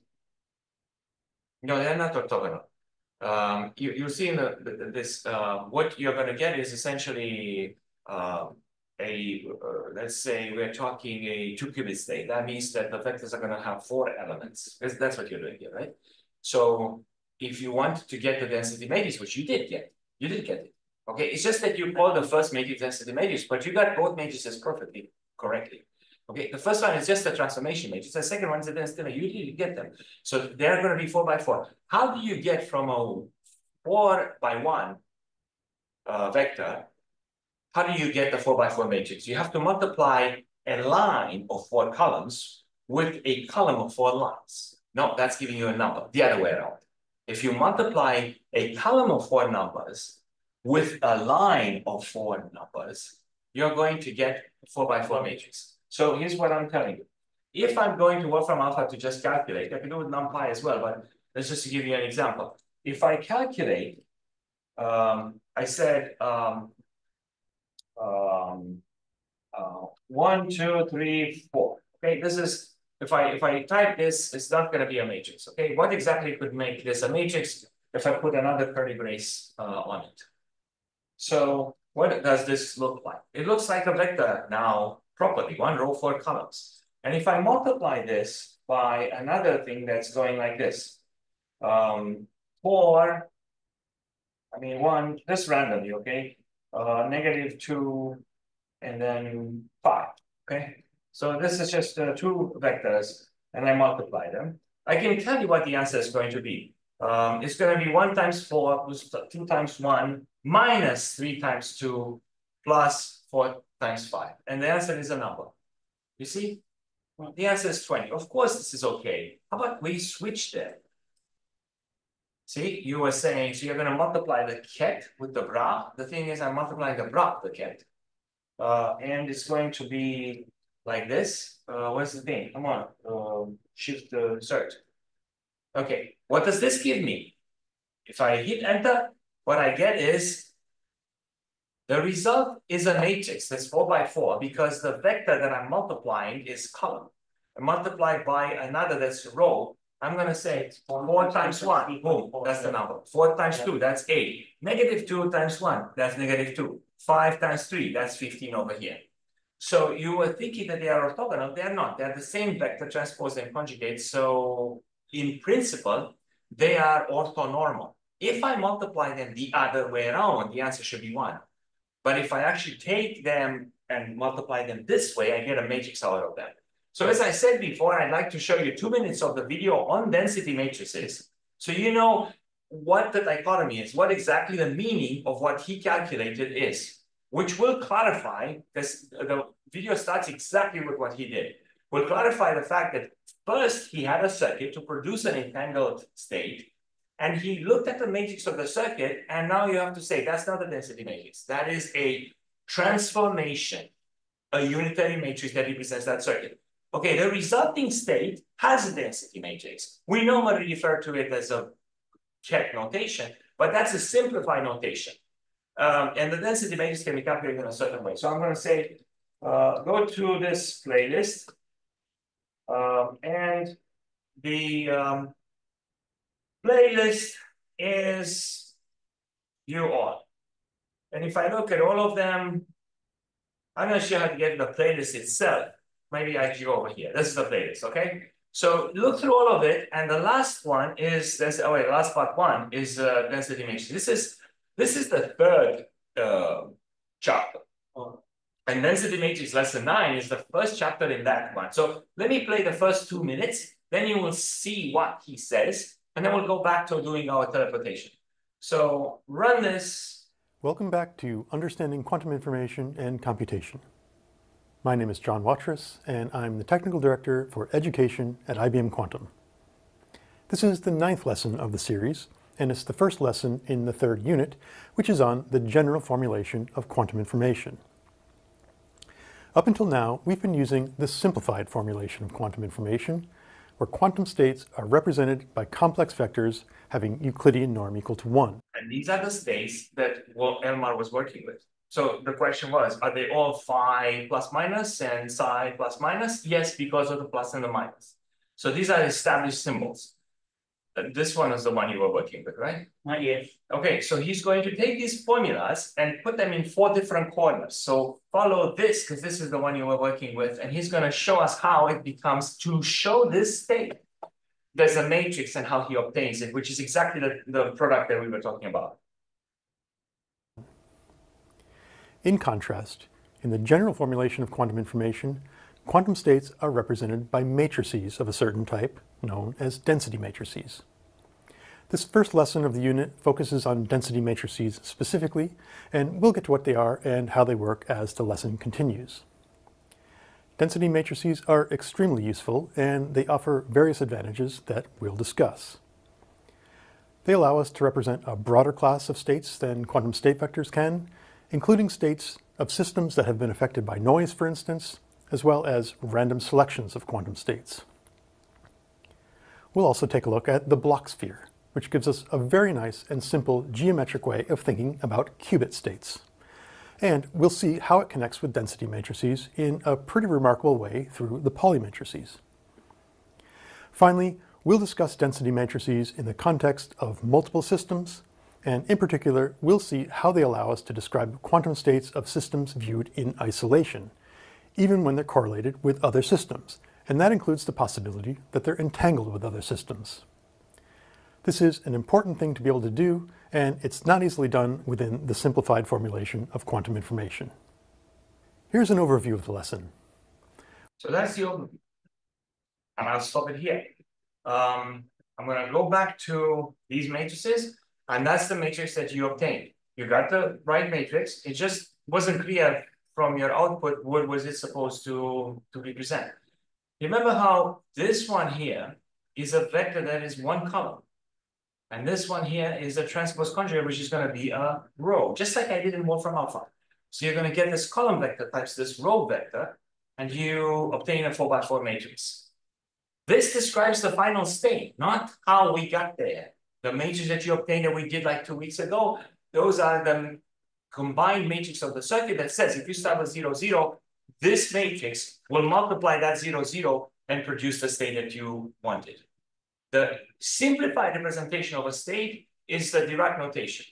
no, they're not orthogonal. Um, you you see in the, the this uh, what you're going to get is essentially uh, a uh, let's say we're talking a two qubit state. That means that the vectors are going to have four elements. That's, that's what you're doing here, right? So if you want to get the density matrix, which you did get, you did get it. Okay, it's just that you call the first matrix density matrix, but you got both matrices perfectly correctly. Okay, the first one is just a transformation matrix. The second one is a density matrix. You did get them. So they're going to be four by four. How do you get from a four by one uh, vector? How do you get the four by four matrix? You have to multiply a line of four columns with a column of four lines. No, that's giving you a number, the other way around. If you multiply a column of four numbers with a line of four numbers, you're going to get a four by four matrix. So here's what I'm telling you. If I'm going to Wolfram Alpha to just calculate, I can do it with NumPy as well, but let's just give you an example. If I calculate, um, I said um, um, uh, one, two, three, four. Okay, this is If I if I type this, it's not going to be a matrix. Okay, what exactly could make this a matrix if I put another curly brace uh, on it? So what does this look like? It looks like a vector now properly, one row, four columns. And if I multiply this by another thing that's going like this, um, four, I mean one, just randomly, okay, uh, negative two, and then five. Okay. So this is just uh, two vectors, and I multiply them. I can tell you what the answer is going to be. Um, it's going to be one times four plus two times one minus three times two plus four times five. And the answer is a number. You see? Well, the answer is twenty. Of course, this is okay. How about we switch them? See, you were saying, so you're going to multiply the ket with the bra. The thing is, I'm multiplying the bra with the ket. Uh, and it's going to be like this. Uh, what's the thing? Come on, um, shift the search. Okay, what does this give me? If I hit enter, what I get is the result is a matrix that's four by four because the vector that I'm multiplying is column. And multiplied by another that's row. I'm going to say four times one, boom, that's the number. four times two, that's eight. Negative two times one, that's negative two. five times three, that's fifteen over here. So you were thinking that they are orthogonal. They are not. They are the same vector transpose and conjugate. So in principle, they are orthonormal. If I multiply them the other way around, the answer should be one. But if I actually take them and multiply them this way, I get a matrix out of them. So as I said before, I'd like to show you two minutes of the video on density matrices. So you know what the dichotomy is, what exactly the meaning of what he calculated is, which will clarify, because the video starts exactly with what he did. Will clarify the fact that first he had a circuit to produce an entangled state, and he looked at the matrix of the circuit, and now you have to say, that's not a density matrix. That is a transformation, a unitary matrix that represents that circuit. Okay, the resulting state has a density matrix. We normally refer to it as a ket notation, but that's a simplified notation. Um, and the density matrix can be calculated in a certain way. So I'm going to say, uh, go to this playlist, um, and the um, playlist is view all. And if I look at all of them, I'm going to show you how to get the playlist itself. Maybe I should go over here. This is the playlist, okay? So look through all of it, and the last one is this. Oh wait, the last part one is uh, density matrix. This is this is the third uh, chapter, and density matrix less than nine is the first chapter in that one. So let me play the first two minutes, then you will see what he says, and then we'll go back to doing our interpretation. So run this. Welcome back to Understanding Quantum Information and Computation. My name is John Watrous, and I'm the Technical Director for Education at I B M Quantum. This is the ninth lesson of the series, and it's the first lesson in the third unit, which is on the general formulation of quantum information. Up until now, we've been using the simplified formulation of quantum information, where quantum states are represented by complex vectors having Euclidean norm equal to one. And these are the states that well, Elmar was working with. So the question was, are they all phi plus minus and psi plus minus? Yes, because of the plus and the minus. So these are established symbols. This one is the one you were working with, right? Not yet. Okay, so he's going to take these formulas and put them in four different corners. So follow this, because this is the one you were working with, and he's going to show us how it becomes to show this state. There's a matrix and how he obtains it, which is exactly the, the product that we were talking about. In contrast, in the general formulation of quantum information, quantum states are represented by matrices of a certain type, known as density matrices. This first lesson of the unit focuses on density matrices specifically, and we'll get to what they are and how they work as the lesson continues. Density matrices are extremely useful, and they offer various advantages that we'll discuss. They allow us to represent a broader class of states than quantum state vectors can, including states of systems that have been affected by noise, for instance, as well as random selections of quantum states. We'll also take a look at the Bloch sphere, which gives us a very nice and simple geometric way of thinking about qubit states. And we'll see how it connects with density matrices in a pretty remarkable way through the Pauli matrices. Finally, we'll discuss density matrices in the context of multiple systems, and in particular, we'll see how they allow us to describe quantum states of systems viewed in isolation, even when they're correlated with other systems, and that includes the possibility that they're entangled with other systems. This is an important thing to be able to do, and it's not easily done within the simplified formulation of quantum information. Here's an overview of the lesson. So that's the overview. And I'll stop it here. Um, I'm going to go back to these matrices, and that's the matrix that you obtained. You got the right matrix. It just wasn't clear from your output what was it supposed to, to represent. Remember how this one here is a vector that is one column. And this one here is a transpose conjugate, which is going to be a row, just like I did in Wolfram alpha. So you're going to get this column vector times this row vector, and you obtain a four by four matrix. This describes the final state, not how we got there. The matrix that you obtained that we did like two weeks ago, those are the combined matrix of the circuit that says if you start with zero, zero, this matrix will multiply that zero, zero and produce the state that you wanted. The simplified representation of a state is the Dirac notation.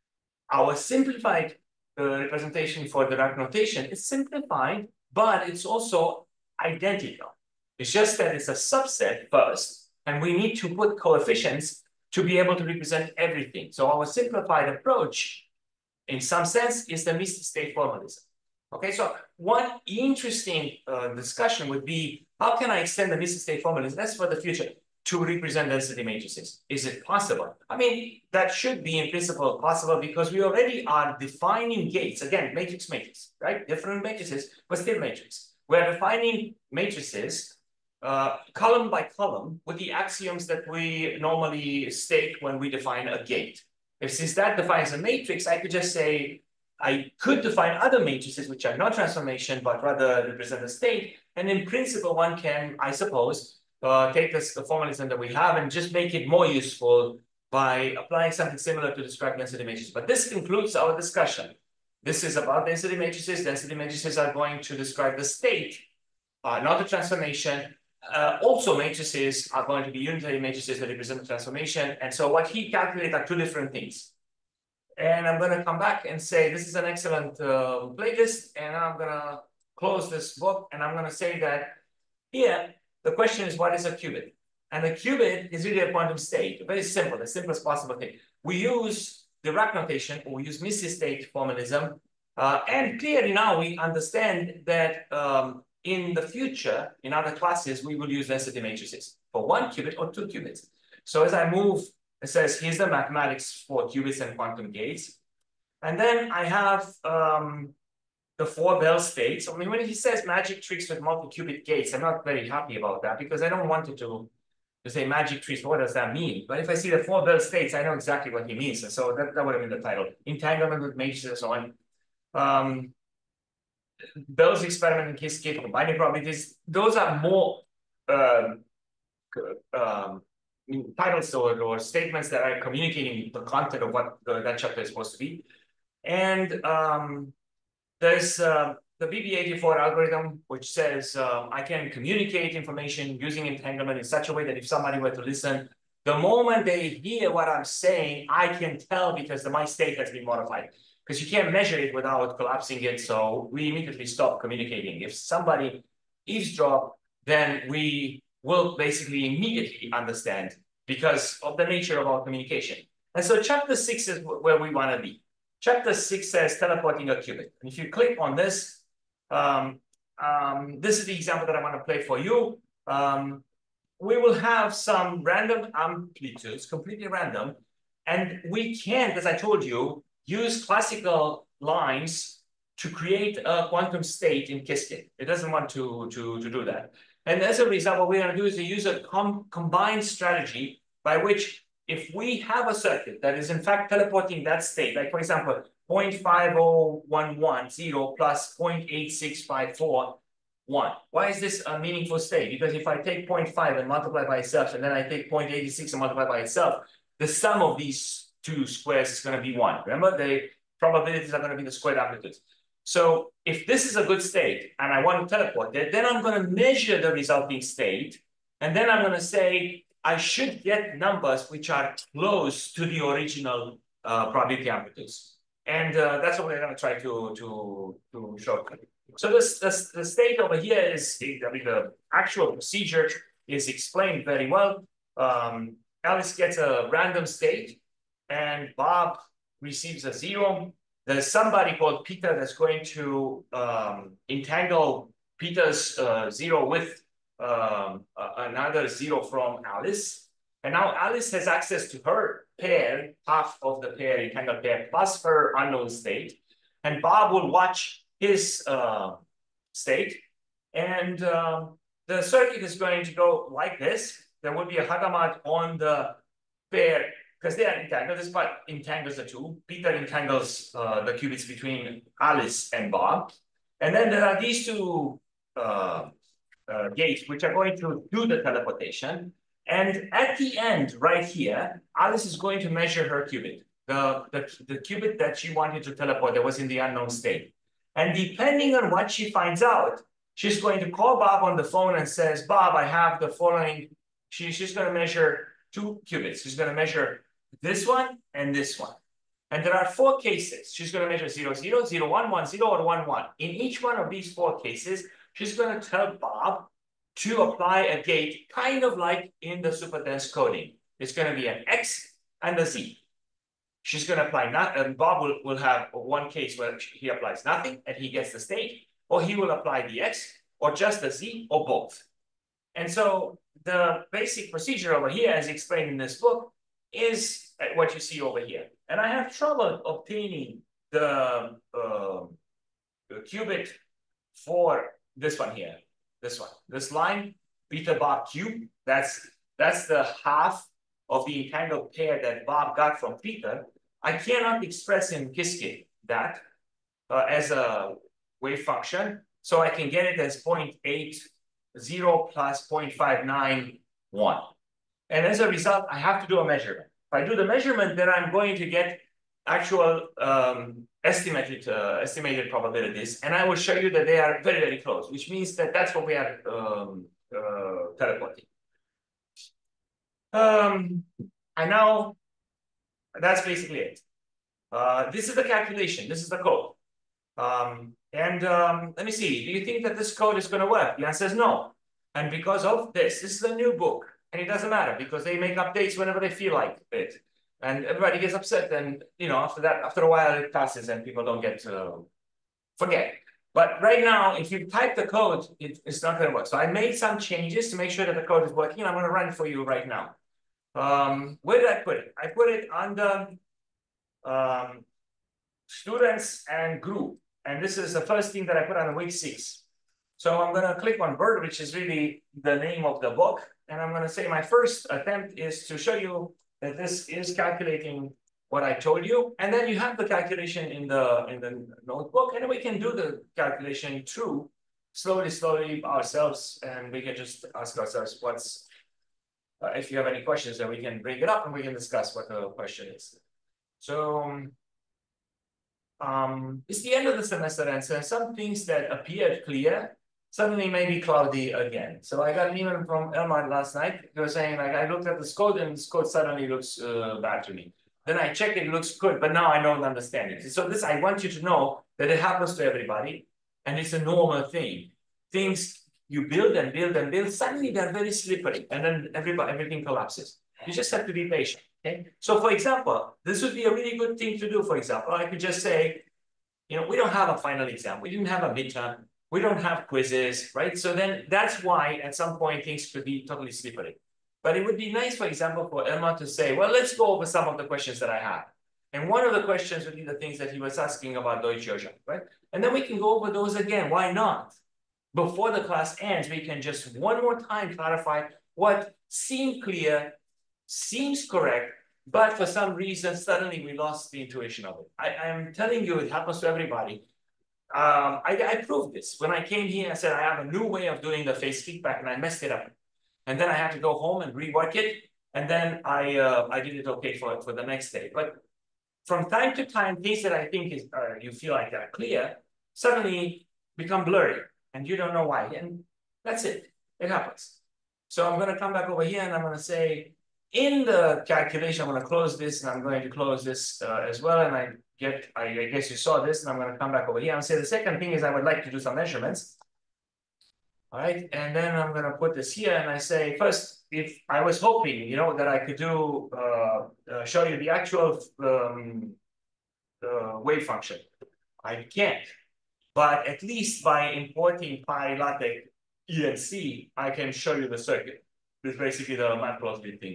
Our simplified uh, representation for Dirac notation is simplified, but it's also identical. It's just that it's a subset first, and we need to put coefficients to be able to represent everything. So our simplified approach, in some sense, is the Mises state formalism. Okay, so one interesting uh, discussion would be, how can I extend the Mises state formalism? That's for the future, to represent density matrices. Is it possible? I mean, that should be in principle possible because we already are defining gates. Again, matrix matrix, right? Different matrices, but still matrix. We're defining matrices uh, column by column with the axioms that we normally state when we define a gate. If since that defines a matrix, I could just say, I could define other matrices which are not transformation, but rather represent a state. And in principle, one can, I suppose, uh, take this the formalism that we have and just make it more useful by applying something similar to describe density matrices. But this concludes our discussion. This is about density matrices. Density matrices are going to describe the state, uh, not the transformation. Uh, also, matrices are going to be unitary matrices that represent the transformation. And so what he calculated are two different things. And I'm going to come back and say, this is an excellent uh, playlist. And I'm going to close this book. And I'm going to say that here, the question is, what is a qubit? And a qubit is really a quantum state. Very simple, the simplest possible thing. We use Dirac notation, or we use Mises state formalism. Uh, and clearly now we understand that um, in the future, in other classes, we will use density matrices for one qubit or two qubits. So as I move, it says, here's the mathematics for qubits and quantum gates. And then I have um, the four Bell states. I mean, when he says magic tricks with multi-qubit gates, I'm not very happy about that because I don't want it to, to say magic tricks. What does that mean? But if I see the four Bell states, I know exactly what he means. And so that, that would have been the title. Entanglement with matrices and so on. Um, Bell's experiment and Cascade combining properties. Those are more um, um, titles or, or statements that are communicating the content of what the, that chapter is supposed to be. And um, there's uh, the B B eighty-four algorithm, which says uh, I can communicate information using entanglement in such a way that if somebody were to listen, the moment they hear what I'm saying, I can tell because the, my state has been modified. Because you can't measure it without collapsing it, so we immediately stop communicating. If somebody eavesdrop, then we will basically immediately understand because of the nature of our communication. And so chapter six is where we want to be. Chapter six says teleporting a qubit. And if you click on this, um, um, this is the example that I want to play for you. Um, we will have some random amplitudes, completely random. And we can, as I told you, use classical lines to create a quantum state in Qiskit. It doesn't want to, to, to do that. And as a result, what we're going to do is to use a com combined strategy by which if we have a circuit that is in fact teleporting that state, like for example, zero point five zero one one zero plus zero point eight six five four one. Why is this a meaningful state? Because if I take zero point five and multiply by itself, and then I take zero point eight six and multiply by itself, the sum of these two squares is going to be one. Remember, the probabilities are going to be the squared amplitudes. So if this is a good state and I want to teleport it, then I'm going to measure the resulting state. And then I'm going to say, I should get numbers which are close to the original uh, probability amplitudes. And uh, that's what we're going to try to, to, to show. So this, this the state over here is, I mean, the actual procedure is explained very well. Um, Alice gets a random state. And Bob receives a zero. There's somebody called Peter that's going to um, entangle Peter's uh, zero with um, uh, another zero from Alice. And now Alice has access to her pair, half of the pair, entangled pair, plus her unknown state. And Bob will watch his uh, state. And um, the circuit is going to go like this. There will be a Hadamard on the pair, because they are entangled. This part entangles the two. Peter entangles uh, the qubits between Alice and Bob. And then there are these two uh, uh, gates which are going to do the teleportation. And at the end, right here, Alice is going to measure her qubit, the, the, the qubit that she wanted to teleport that was in the unknown state. And depending on what she finds out, she's going to call Bob on the phone and says, Bob, I have the following. She, she's going to measure two qubits. She's going to measure this one and this one. And there are four cases. She's going to measure zero, zero, zero, one, one, zero, or one, one. In each one of these four cases, she's going to tell Bob to apply a gate, kind of like in the superdense coding. It's going to be an X and a Z. She's going to apply not, and Bob will, will have one case where he applies nothing and he gets the state, or he will apply the X, or just the Z, or both. And so the basic procedure over here, as explained in this book, is what you see over here. And I have trouble obtaining the, uh, the qubit for this one here, this one. This line, beta Bob Q, that's, that's the half of the entangled pair that Bob got from Peter. I cannot express in Qiskit that uh, as a wave function, so I can get it as zero point eight zero plus zero point five nine one. And as a result, I have to do a measurement. If I do the measurement, then I'm going to get actual um, estimated uh, estimated probabilities, and I will show you that they are very, very close, which means that that's what we are um, uh, teleporting. Um, and now, that's basically it. Uh, this is the calculation. This is the code. Um, and um, let me see. Do you think that this code is going to work? The answer is no. And because of this, this is a new book. And it doesn't matter because they make updates whenever they feel like it. And everybody gets upset. And, you know, after that, after a while, it passes and people don't get to forget. But right now, if you type the code, it, it's not going to work. So I made some changes to make sure that the code is working. I'm going to run it for you right now. Um, where did I put it? I put it under um, students and group. And this is the first thing that I put on week six. So I'm going to click on Bird, which is really the name of the book. And I'm going to say my first attempt is to show you that this is calculating what I told you. And then you have the calculation in the, in the notebook. And we can do the calculation through slowly, slowly ourselves. And we can just ask ourselves what's, Uh, if you have any questions, then we can bring it up and we can discuss what the question is. So um, it's the end of the semester, and so some things that appeared clear suddenly may be cloudy again. So I got an email from Elmar last night. He was saying, like, I looked at this code and this code suddenly looks uh, bad to me. Then I checked it, it looks good, but now I don't understand it. So this, I want you to know that it happens to everybody, and it's a normal thing. Things you build and build and build, suddenly they're very slippery, and then everybody, everything collapses. You just have to be patient, okay? So for example, this would be a really good thing to do, for example. I could just say, you know, we don't have a final exam. We didn't have a midterm. We don't have quizzes, right? So then that's why at some point things could be totally slippery. But it would be nice, for example, for Elmar to say, well, let's go over some of the questions that I have. And one of the questions would be the things that he was asking about Deutsche Joseph, right? And then we can go over those again. Why not? Before the class ends, we can just one more time clarify what seemed clear, seems correct, but for some reason, suddenly we lost the intuition of it. I, I'm telling you, it happens to everybody. Um, I, I proved this. When I came here, I said, I have a new way of doing the phase feedback, and I messed it up. And then I had to go home and rework it. And then I, uh, I did it okay for, for the next day. But from time to time, things that I think is, uh, you feel like they're clear, suddenly become blurry. And you don't know why. And that's it. It happens. So I'm going to come back over here and I'm going to say, in the calculation, I'm going to close this and I'm going to close this uh, as well. And I get, I, I guess you saw this, and I'm going to come back over here and say the second thing is I would like to do some measurements. All right. And then I'm going to put this here and I say, first, if I was hoping, you know, that I could do, uh, uh, show you the actual um, uh, wave function. I can't. But at least by importing pi LaTeX E N C, I can show you the circuit. This is basically the Matplotlib thing.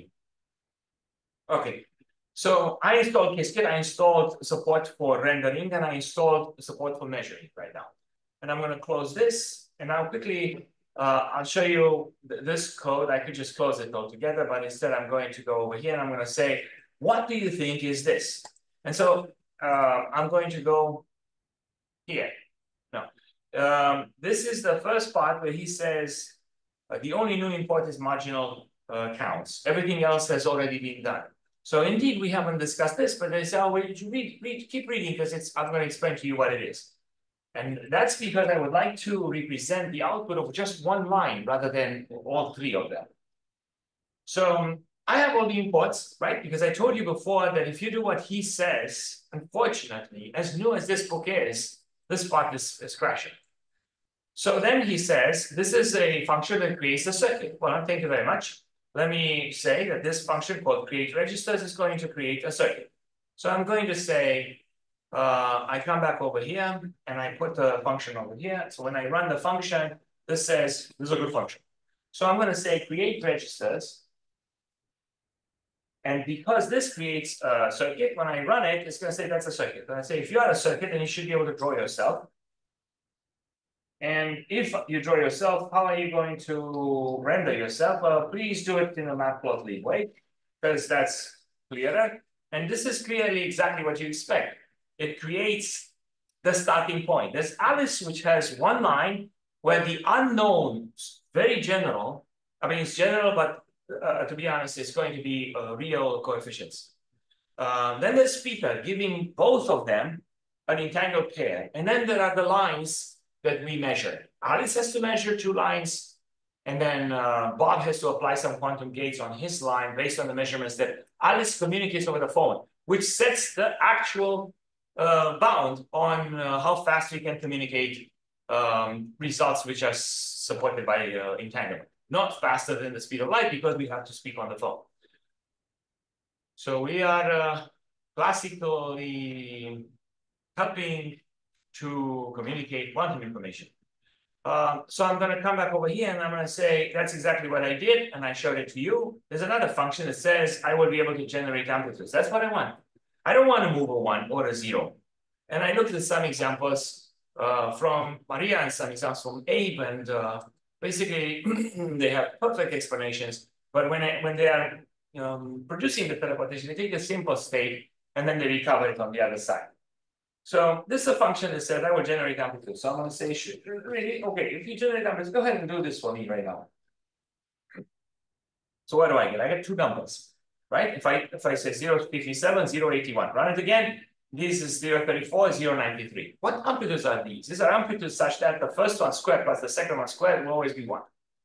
Okay, so I installed Qiskit, I installed support for rendering, and I installed support for measuring right now. And I'm going to close this, and now quickly Uh, I'll show you th this code. I could just close it all together, but instead I'm going to go over here and I'm going to say, what do you think is this? And so uh, I'm going to go here. No, um, this is the first part where he says uh, the only new import is marginal uh, counts. Everything else has already been done. So indeed, we haven't discussed this, but they say, oh, well, you should read, read, keep reading because it's. I'm going to explain to you what it is. And that's because I would like to represent the output of just one line rather than all three of them. So I have all the imports, right? Because I told you before that if you do what he says, unfortunately, as new as this book is, this part is, is crashing. So then he says, this is a function that creates a circuit. Well, thank you very much. Let me say that this function called create registers is going to create a circuit. So I'm going to say, Uh, I come back over here and I put the function over here. So when I run the function, this says, this is a good function. So I'm going to say create registers. And because this creates a circuit, when I run it, it's going to say that's a circuit. And I say, if you are a circuit, then you should be able to draw yourself. And if you draw yourself, how are you going to render yourself? Well, please do it in a matplotlib way, because that's clearer. And this is clearly exactly what you expect. It creates the starting point. There's Alice, which has one line where the unknowns, very general, I mean, it's general, but uh, to be honest, it's going to be uh, real coefficients. Uh, then there's Peter, giving both of them an entangled pair. And then there are the lines that we measure. Alice has to measure two lines, and then uh, Bob has to apply some quantum gates on his line based on the measurements that Alice communicates over the phone, which sets the actual Uh, bound on uh, how fast we can communicate um, results which are supported by uh, entanglement. Not faster than the speed of light because we have to speak on the phone. So we are uh, classically helping to communicate quantum information. Uh, so I'm going to come back over here and I'm going to say, that's exactly what I did. And I showed it to you. There's another function that says I will be able to generate amplitudes. That's what I want. I don't want to move a one or a zero. And I looked at some examples uh, from Maria and some examples from Abe, and uh, basically they have perfect explanations. But when I, when they are um, producing the teleportation, they take a simple state and then they recover it on the other side. So this is a function that says I will generate amplitude. So I'm going to say, should, really, okay, if you generate amplitude, go ahead and do this for me right now. So what do I get? I get two numbers. Right? If I if I say zero fifty-seven, zero eighty-one, run it again. This is zero thirty-four, zero ninety-three. What amplitudes are these? These are amplitudes such that the first one squared plus the second one squared will always be one.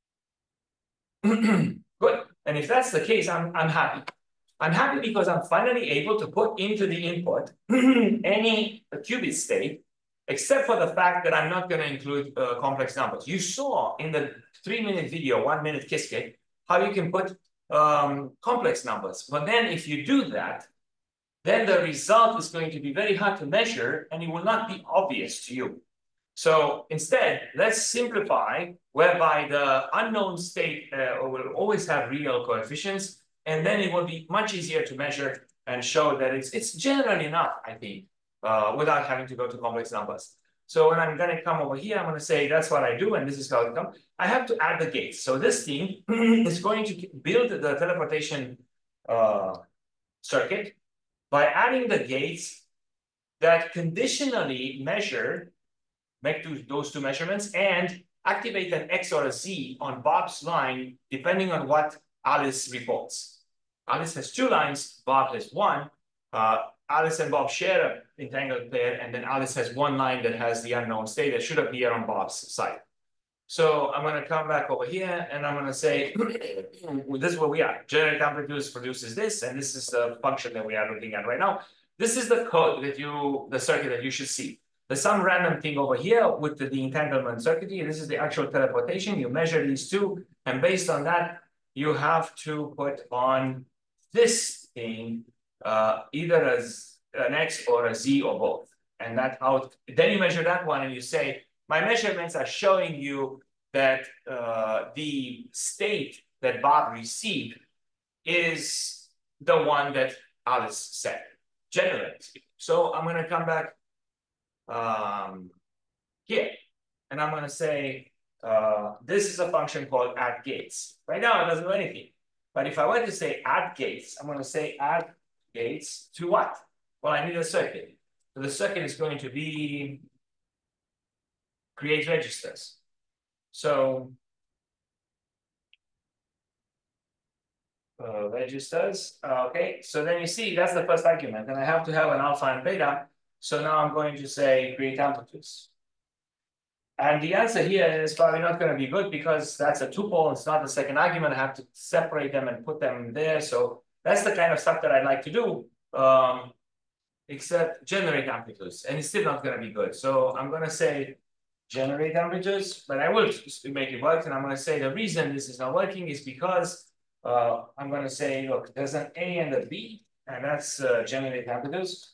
Good. And if that's the case, I'm I'm happy. I'm happy because I'm finally able to put into the input any qubit state, except for the fact that I'm not going to include uh, complex numbers. You saw in the three-minute video, one-minute Qiskit, how you can put Um, complex numbers. But then if you do that, then the result is going to be very hard to measure and it will not be obvious to you. So instead, let's simplify whereby the unknown state uh, will always have real coefficients, and then it will be much easier to measure and show that it's, it's general enough, I think, uh, without having to go to complex numbers. So when I'm going to come over here, I'm going to say, that's what I do, and this is how it comes. I have to add the gates. So this thing is going to build the teleportation uh, circuit by adding the gates that conditionally measure, make those two measurements, and activate an X or a Z on Bob's line, depending on what Alice reports. Alice has two lines, Bob has one. Uh, Alice and Bob share an entangled pair, and then Alice has one line that has the unknown state that should appear on Bob's side. So I'm going to come back over here, and I'm going to say, well, this is where we are. Generate amplitudes produces this, and this is the function that we are looking at right now. This is the code that you, the circuit that you should see. There's some random thing over here with the, the entanglement circuitry. This is the actual teleportation. You measure these two, and based on that, you have to put on this thing, uh, either as an X or a Z or both. And that out, then you measure that one and you say, my measurements are showing you that uh, the state that Bob received is the one that Alice said, generally speaking. So I'm going to come back um, here, and I'm going to say, uh, this is a function called add gates. Right now, it doesn't do anything. But if I were to say add gates, I'm going to say add gates to what? Well, I need a circuit. So the circuit is going to be create registers. So uh, registers, uh, okay. So then you see that's the first argument, and I have to have an alpha and beta. So now I'm going to say create amplitudes. And the answer here is probably not going to be good because that's a tuple. It's not the second argument. I have to separate them and put them there. So that's the kind of stuff that I like to do, um, except generate amplitudes. And it's still not going to be good. So I'm going to say generate amplitudes, but I will make it work. And I'm going to say the reason this is not working is because uh, I'm going to say, look, there's an A and a B, and that's uh, generate amplitudes.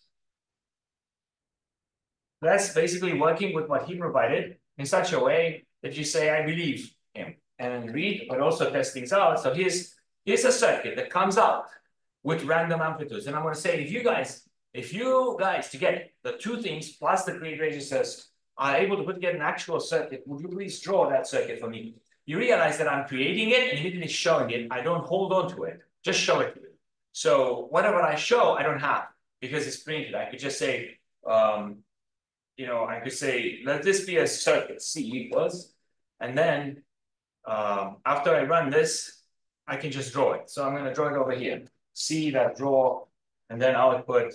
That's basically working with what he provided in such a way that you say, I believe him, and then read, but also test things out. So here's, here's a circuit that comes out with random amplitudes. And I'm going to say, if you guys, if you guys together, the two things plus the create registers are able to put together an actual circuit, would you please draw that circuit for me? You realize that I'm creating it and immediately showing it. I don't hold on to it, just show it to you. So whatever I show, I don't have because it's printed. I could just say, um, you know, I could say, let this be a circuit, C equals, and then um, after I run this, I can just draw it. So I'm going to draw it over here. C that draw, and then I'll put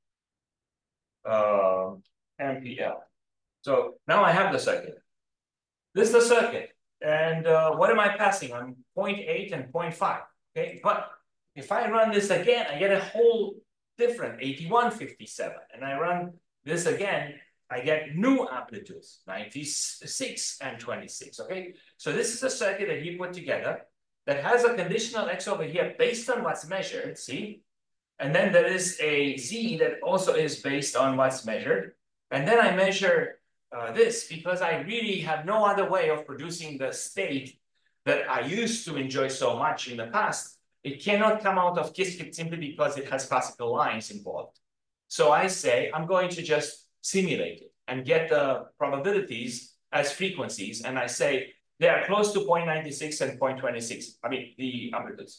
uh, M P L. So now I have the circuit. This is the circuit. And uh, what am I passing? I'm zero point eight and zero point five. Okay, but if I run this again, I get a whole different eighty-one fifty-seven. And I run this again, I get new amplitudes, ninety-six and twenty-six, okay? So this is a circuit that he put together that has a conditional X over here based on what's measured, see? And then there is a Z that also is based on what's measured. And then I measure uh, this because I really have no other way of producing the state that I used to enjoy so much in the past. It cannot come out of Qiskit simply because it has classical lines involved. So I say, I'm going to just simulate it and get the probabilities as frequencies. And I say they are close to zero point nine six and zero point two six. I mean, the amplitudes.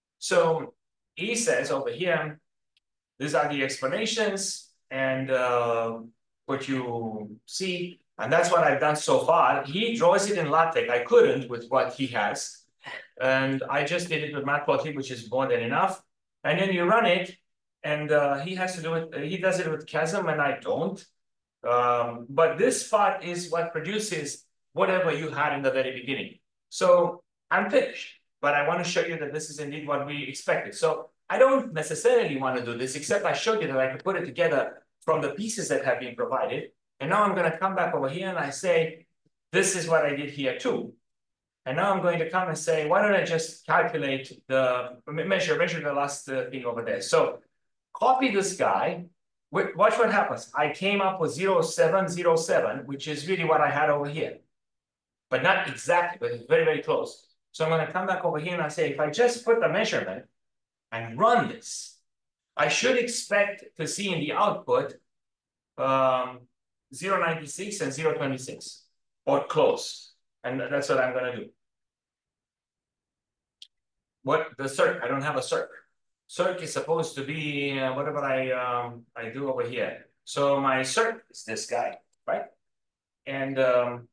So he says over here, these are the explanations and uh, what you see. And that's what I've done so far. He draws it in LaTeX. I couldn't with what he has. And I just did it with Matplotlib, which is more than enough. And then you run it. And uh, he has to do it, he does it with Chasm and I don't. Um, but this part is what produces whatever you had in the very beginning. So I'm finished, but I want to show you that this is indeed what we expected. So I don't necessarily want to do this, except I showed you that I could put it together from the pieces that have been provided. And now I'm going to come back over here and I say, this is what I did here too. And now I'm going to come and say, why don't I just calculate the, measure, measure the last uh, thing over there. So copy this guy, watch what happens. I came up with zero seven zero seven, which is really what I had over here. But not exactly, but it's very, very close. So I'm going to come back over here and I say, if I just put the measurement and run this, I should expect to see in the output um, zero ninety-six and zero twenty-six, or close. And that's what I'm going to do. What the circ? I don't have a circ. Circ is supposed to be uh, whatever I um, I do over here. So my circ is this guy, right? And um,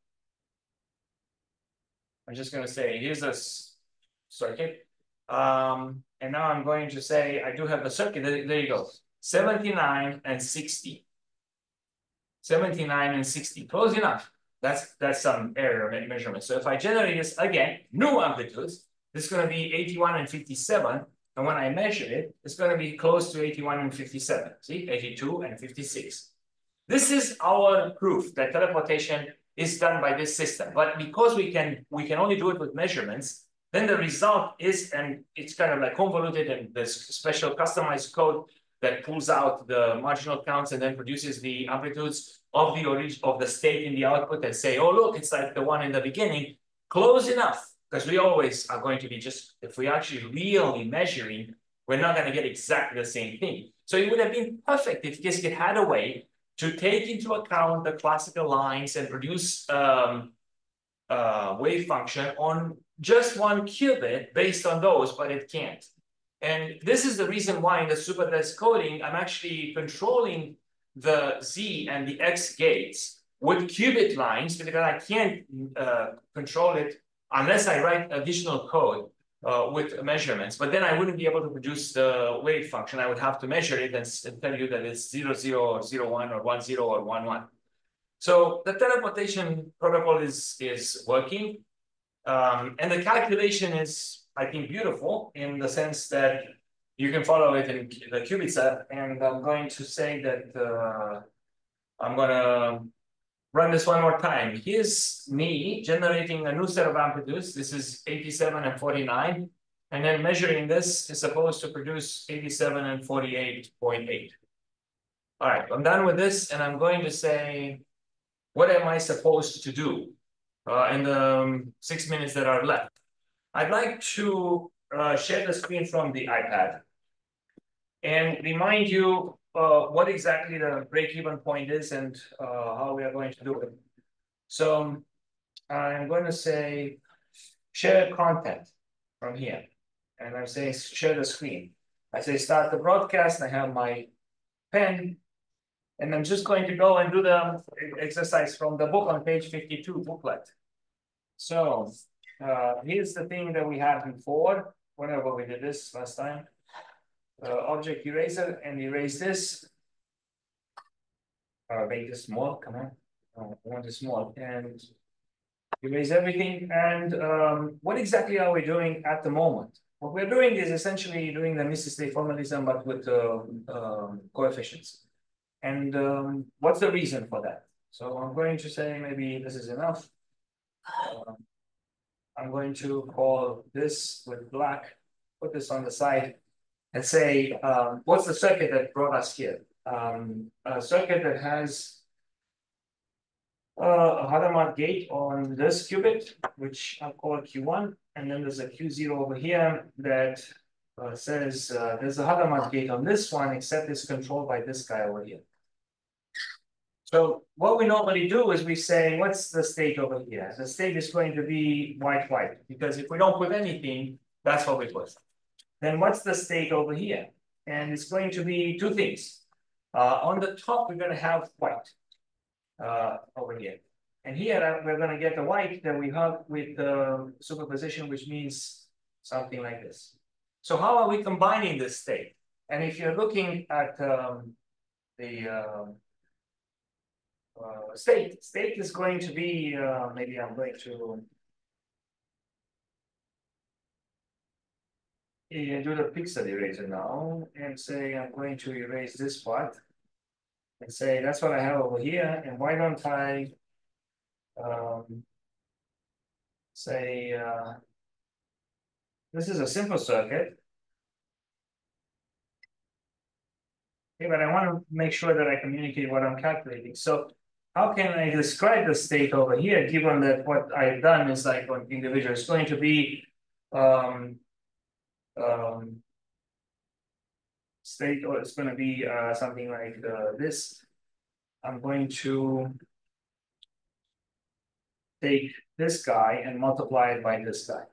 I'm just going to say, here's this circuit. Um, and now I'm going to say, I do have the circuit. There, there you go. seventy-nine and sixty. seventy-nine and sixty. Close enough. That's, that's some error measurement. So if I generate this again, new amplitudes, this is going to be eighty-one and fifty-seven. And when I measure it, it's going to be close to eighty-one and fifty-seven. See, eighty-two and fifty-six. This is our proof that teleportation is done by this system. But because we can we can only do it with measurements, then the result is, and it's kind of like convoluted, and there's special customized code that pulls out the marginal counts and then produces the amplitudes of the origin of the state in the output and say, oh, look, it's like the one in the beginning, close enough. Because we always are going to be just, if we're actually really measuring, we're not going to get exactly the same thing. So it would have been perfect if Qiskit had a way to take into account the classical lines and produce um, uh, wave function on just one qubit based on those, but it can't. And this is the reason why in the superdesk coding, I'm actually controlling the Z and the X gates with qubit lines, because I can't uh, control it unless I write additional code uh, with measurements. But then I wouldn't be able to produce the wave function. I would have to measure it and, and tell you that it's zero, zero, or zero, one, or one, zero, or one, one. So the teleportation protocol is, is working. Um, and the calculation is, I think, beautiful in the sense that you can follow it in the qubit set. And I'm going to say that uh, I'm going to run this one more time. Here's me generating a new set of amplitudes. This is eighty-seven and forty-nine. And then measuring this is supposed to produce eighty-seven and forty-eight point eight. All right, I'm done with this. And I'm going to say, what am I supposed to do uh, in the um, six minutes that are left? I'd like to uh, share the screen from the iPad and remind you uh, what exactly the break-even point is and uh, how we are going to do it. So I'm going to say share content from here. And I'm saying share the screen. I say start the broadcast. I have my pen. And I'm just going to go and do the exercise from the book on page fifty-two booklet. So uh, here's the thing that we had before, whenever we did this last time. Uh, object eraser, and erase this. Uh, make this small, come on. Oh, I want this small. And erase everything. And um, what exactly are we doing at the moment? What we're doing is essentially doing the Mises state formalism, but with uh, um, coefficients. And um, what's the reason for that? So I'm going to say maybe this is enough. Um, I'm going to call this with black, put this on the side, and say, um, what's the circuit that brought us here? Um, a circuit that has uh, a Hadamard gate on this qubit, which I'll call Q one, and then there's a Q zero over here that uh, says uh, there's a Hadamard gate on this one, except it's controlled by this guy over here. So what we normally do is we say, what's the state over here? The state is going to be white, white, because if we don't put anything, that's what we put. Then what's the state over here? And it's going to be two things. Uh, on the top, we're going to have white uh, over here. And here, we're going to get the white that we have with the superposition, which means something like this. So how are we combining this state? And if you're looking at um, the uh, uh, state, state is going to be, uh, maybe I'm going to uh, do the pixel eraser now and say I'm going to erase this part and say that's what I have over here. And why don't I um, say uh, this is a simple circuit. Okay, but I want to make sure that I communicate what I'm calculating. So how can I describe the state over here, given that what I've done is like on individual, it's going to be um, um, state, or it's going to be uh, something like uh, this. I'm going to take this guy and multiply it by this guy.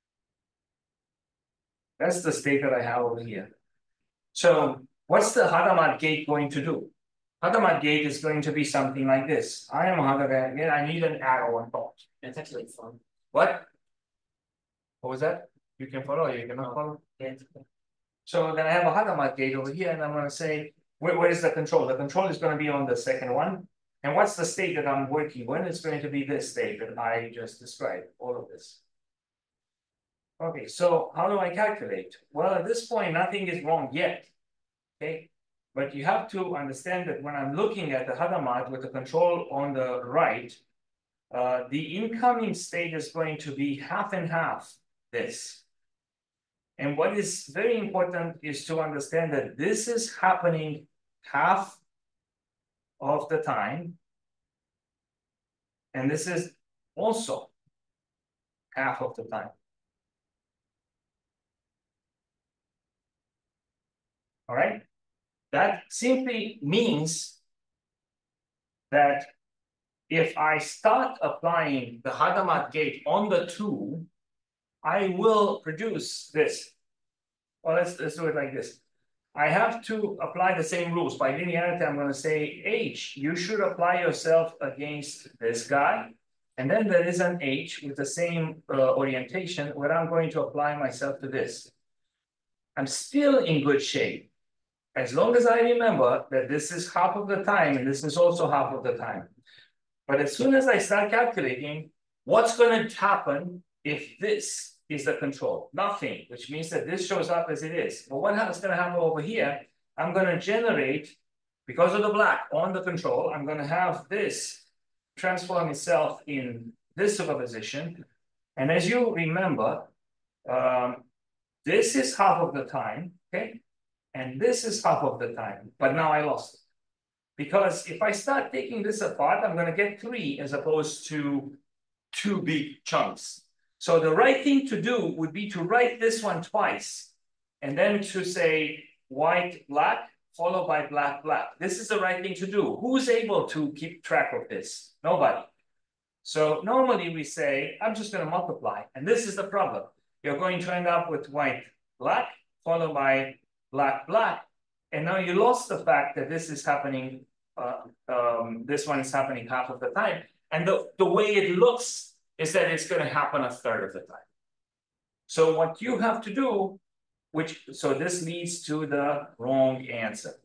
That's the state that I have over here. So what's the Hadamard gate going to do? Hadamard gate is going to be something like this. I am Hadamard gate. I need an arrow on top. It's actually fun. What? What was that? You can follow, you cannot follow? Yeah. So then I have a Hadamard gate over here, and I'm going to say, where, where is the control? The control is going to be on the second one. And what's the state that I'm working with? It's going to be this state that I just described, all of this. Okay, so how do I calculate? Well, at this point, nothing is wrong yet. Okay, but you have to understand that when I'm looking at the Hadamard with the control on the right, uh, the incoming state is going to be half and half this. And what is very important is to understand that this is happening half of the time. And this is also half of the time. All right. That simply means that if I start applying the Hadamard gate on the two, I will produce this. Well, let's, let's do it like this. I have to apply the same rules. By linearity, I'm going to say, H, you should apply yourself against this guy. And then there is an H with the same uh, orientation where I'm going to apply myself to this. I'm still in good shape, as long as I remember that this is half of the time and this is also half of the time. But as soon as I start calculating, what's going to happen if this is the control? Nothing, which means that this shows up as it is. But what is going to happen over here? I'm going to generate, because of the black on the control, I'm going to have this transform itself in this superposition. And as you remember, um, this is half of the time, okay? And this is half of the time, but now I lost it. Because if I start taking this apart, I'm going to get three as opposed to two big chunks. So the right thing to do would be to write this one twice, and then to say white, black, followed by black, black. This is the right thing to do. Who's able to keep track of this? Nobody. So normally we say, I'm just going to multiply. And this is the problem. You're going to end up with white, black, followed by black, black. And now you lost the fact that this is happening, uh, um, this one is happening half of the time. And the, the way it looks is that it's going to happen a third of the time. So what you have to do, which, so this leads to the wrong answer.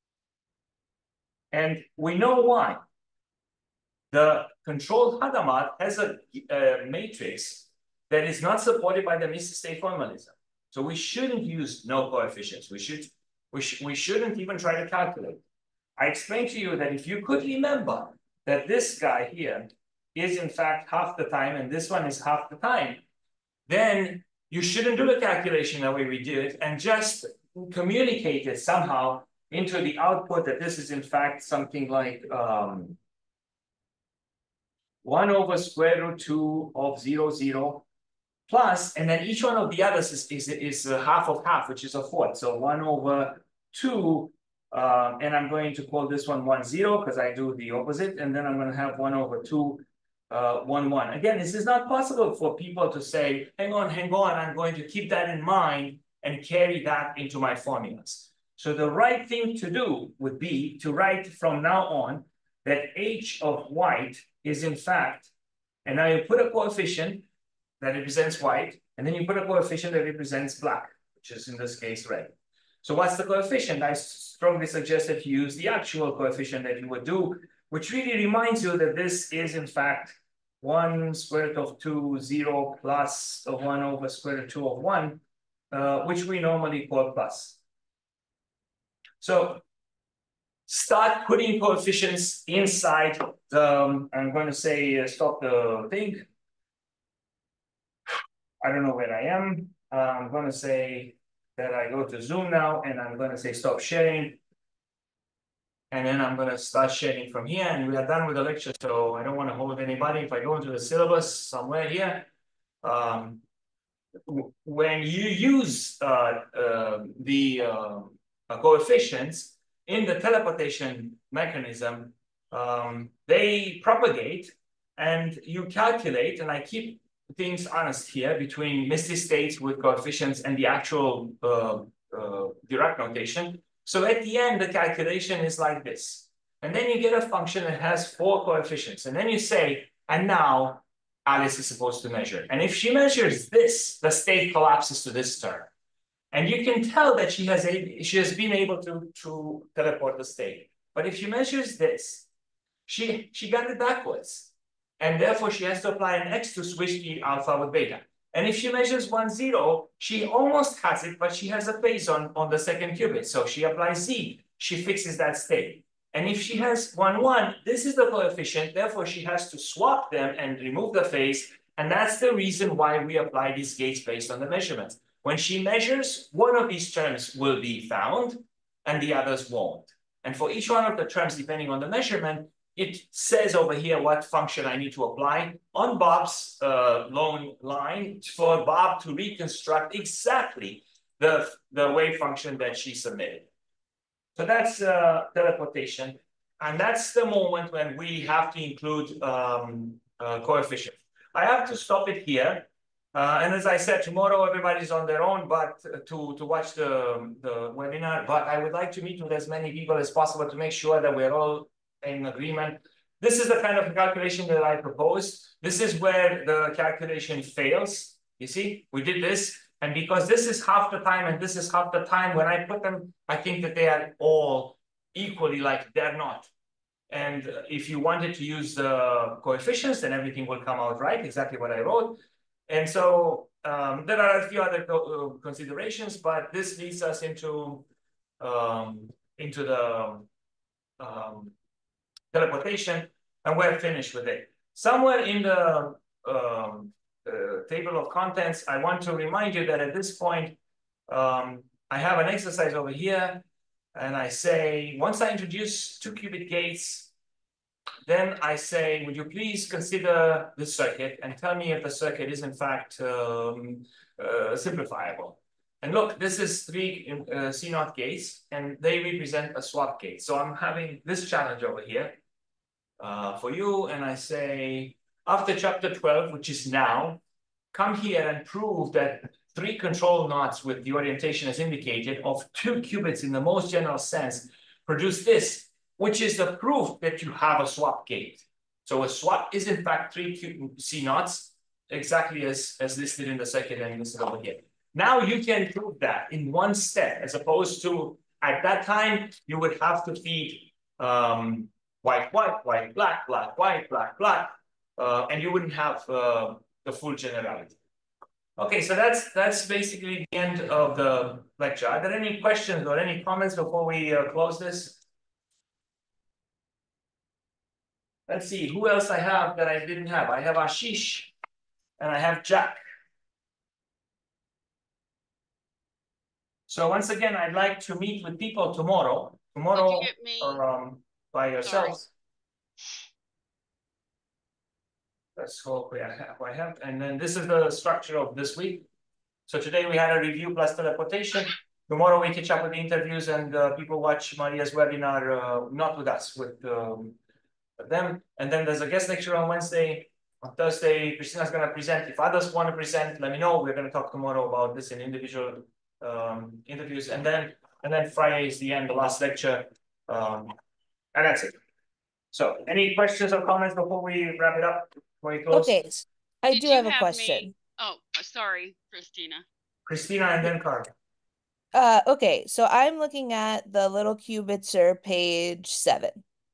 And we know why. The controlled Hadamard has a, a matrix that is not supported by the Mises state formalism. So we shouldn't use no coefficients. We, should, we, sh we shouldn't even try to calculate. I explained to you that if you could remember that this guy here is in fact half the time, and this one is half the time, then you shouldn't do the calculation the way we did it and just communicate it somehow into the output that this is in fact something like um, one over square root two of zero, zero plus, and then each one of the others is, is, is a half of half, which is a fourth. So one over two, uh, and I'm going to call this one one, zero because I do the opposite, and then I'm going to have one over two, Uh, one, one. Again, this is not possible for people to say, hang on, hang on, I'm going to keep that in mind and carry that into my formulas. So the right thing to do would be to write from now on that H of white is in fact, and now you put a coefficient that represents white, and then you put a coefficient that represents black, which is in this case red. So what's the coefficient? I strongly suggest that you use the actual coefficient that you would do, which really reminds you that this is in fact one square root of two, zero plus of one over square root two of one, uh, which we normally call plus. So start putting coefficients inside the, um, I'm going to say uh, stop the thing. I don't know where I am. Uh, I'm going to say that I go to Zoom now, and I'm going to say stop sharing. And then I'm going to start sharing from here, and we are done with the lecture, so I don't want to hold anybody. If I go into the syllabus somewhere here, um, when you use uh, uh, the uh, coefficients in the teleportation mechanism, um, they propagate, and you calculate, and I keep things honest here between Mises states with coefficients and the actual uh, uh, Dirac notation. So at the end, the calculation is like this. And then you get a function that has four coefficients. And then you say, and now Alice is supposed to measure. And if she measures this, the state collapses to this term. And you can tell that she has, a, she has been able to, to teleport the state. But if she measures this, she, she got it backwards. And therefore, she has to apply an X to switch the alpha with beta. And if she measures one, zero, she almost has it, but she has a phase on, on the second qubit. So she applies Z, she fixes that state. And if she has one, one, this is the coefficient, therefore she has to swap them and remove the phase. And that's the reason why we apply these gates based on the measurements. When she measures, one of these terms will be found and the others won't. And for each one of the terms, depending on the measurement, it says over here what function I need to apply on Bob's uh, lone line for Bob to reconstruct exactly the, the wave function that she submitted. So that's uh, teleportation. And that's the moment when we have to include um, uh, coefficient. I have to stop it here. Uh, and as I said, tomorrow everybody's on their own, but uh, to, to watch the, the webinar, but I would like to meet with as many people as possible to make sure that we're all in agreement. This is the kind of calculation that I proposed. This is where the calculation fails. You see, we did this. And because this is half the time and this is half the time, when I put them, I think that they are all equally, like they're not. And if you wanted to use the coefficients, then everything will come out right, exactly what I wrote. And so um, there are a few other co considerations, but this leads us into, um, into the um, teleportation, and we're finished with it. Somewhere in the um, uh, table of contents, I want to remind you that at this point, um, I have an exercise over here, and I say, once I introduce two qubit gates, then I say, would you please consider this circuit and tell me if the circuit is in fact um, uh, simplifiable. And look, this is three uh, C zero gates, and they represent a swap gate. So I'm having this challenge over here uh, for you, and I say, after chapter twelve, which is now, come here and prove that three control knots with the orientation as indicated of two qubits in the most general sense produce this, which is the proof that you have a swap gate. So a swap is in fact three C knots, exactly as, as listed in the circuit and listed over here. Now you can prove that in one step, as opposed to at that time, you would have to feed um, white, white, white, black, black, white, black, black, uh, and you wouldn't have uh, the full generality. Okay, so that's that's basically the end of the lecture. Are there any questions or any comments before we uh, close this? Let's see, who else I have that I didn't have? I have Ashish and I have Jack. So once again, I'd like to meet with people tomorrow. Tomorrow, Did you get me? um, by yourselves. That's what I have, I have. And then this is the structure of this week. So today we had a review plus teleportation. Tomorrow we catch up with the interviews, and uh, people watch Maria's webinar, uh, not with us, with um, them. And then there's a guest lecture on Wednesday. On Thursday, Christina's going to present. If others want to present, let me know. We're going to talk tomorrow about this in individual um, interviews. And then and then Friday is the end, the last lecture. Um, and that's it. So any questions or comments before we wrap it up? Before we close? Okay, I Did do you have a have question. me- Oh, sorry, Christina. Christina and then Carl. Uh, okay, so I'm looking at the little qubitzer page seven.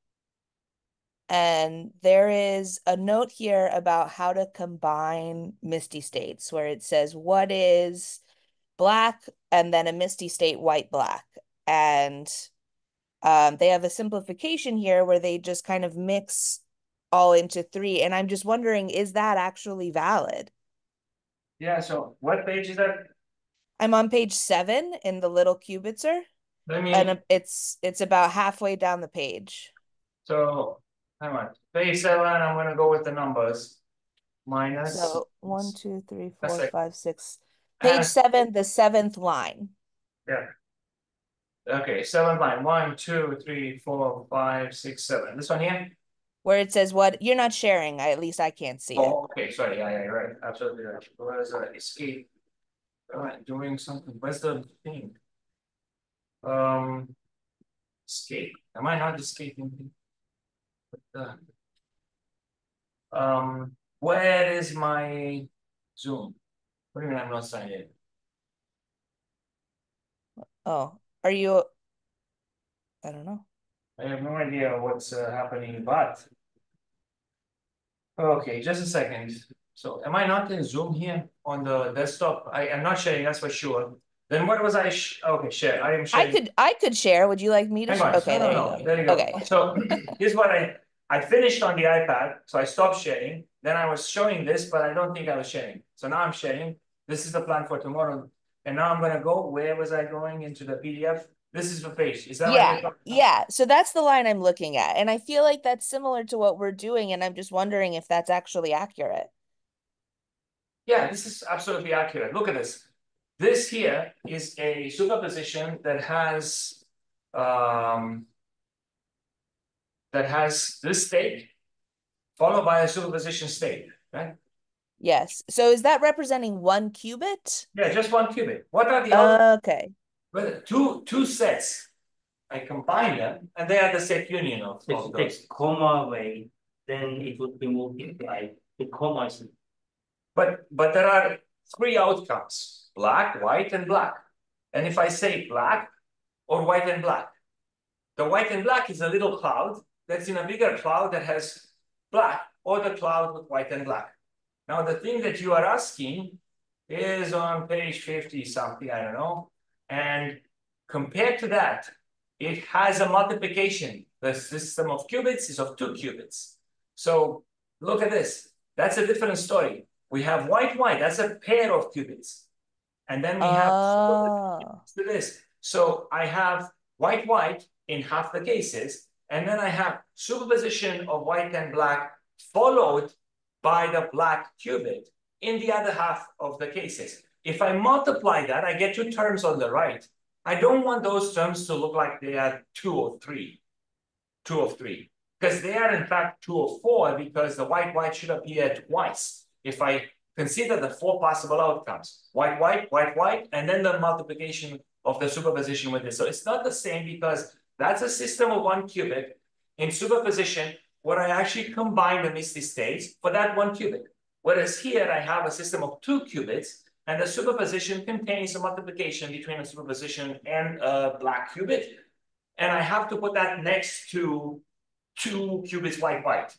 And there is a note here about how to combine MISTY states, where it says what is black and then a MISTY state white black. And um, they have a simplification here where they just kind of mix all into three. And I'm just wondering, is that actually valid? Yeah, so what page is that? I'm on page seven in the little qubitzer, Let me, and it's it's about halfway down the page. so, hang on. Page seven, I'm gonna go with the numbers. Minus. So one, two, three, That's four, like- five, six. Uh, Page seven, the seventh line. Yeah. Okay, seven line, one, two, three, four, five, six, seven. This one here? Where it says what you're not sharing, I, at least I can't see it. Oh, okay, sorry, yeah, yeah, you're right, absolutely right. Where is that escape? All right, doing something, where's the thing? Um, escape, am I not escaping? What the- Um, where is my Zoom? What do you mean I'm not signed in? Oh, are you? I don't know. I have no idea what's uh, happening, but. Okay, just a second. So am I not in Zoom here on the desktop? I am not sharing, that's for sure. Then what was I? Sh okay, share. I am I sharing. could I could share. Would you like me to Hang share? on. Okay, no, there no, you no. go. There you go. Okay. So here's what I I finished on the iPad, so I stopped sharing. Then I was showing this, but I don't think I was sharing. So now I'm sharing. This is the plan for tomorrow. And now I'm gonna go. Where was I going? Into the P D F? This is the page. Is that what Yeah, you're talking about? yeah. So that's the line I'm looking at. And I feel like that's similar to what we're doing, and I'm just wondering if that's actually accurate. Yeah, this is absolutely accurate. Look at this. This here is a superposition that has um that has this state followed by a superposition state, right? Yes. So is that representing one qubit? Yeah, just one qubit. What are the other? Okay. Well, two two sets. I combine them, and they are the set union of, If of you those. take comma away, then it would be multiplied. The comma is But but there are three outcomes: black, white, and black. And if I say black or white and black, the white and black is a little cloud that's in a bigger cloud that has black, or the cloud with white and black. Now, the thing that you are asking is on page fifty something, I don't know. And compared to that, it has a multiplication. The system of qubits is of two qubits. So look at this. That's a different story. We have white, white. That's a pair of qubits. And then we have Oh. to this. So I have white, white in half the cases. And then I have superposition of white and black followed by the black qubit in the other half of the cases. If I multiply that, I get two terms on the right. I don't want those terms to look like they are two or three, two of three, because they are in fact two or four, because the white, white should appear twice. If I consider the four possible outcomes, white, white, white, white, and then the multiplication of the superposition with this. So it's not the same, because that's a system of one qubit in superposition where I actually combine the Misty states for that one qubit. Whereas here I have a system of two qubits, and the superposition contains a multiplication between a superposition and a black qubit. And I have to put that next to two qubits white, white.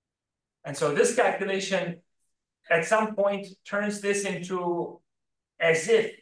And so this calculation at some point turns this into as if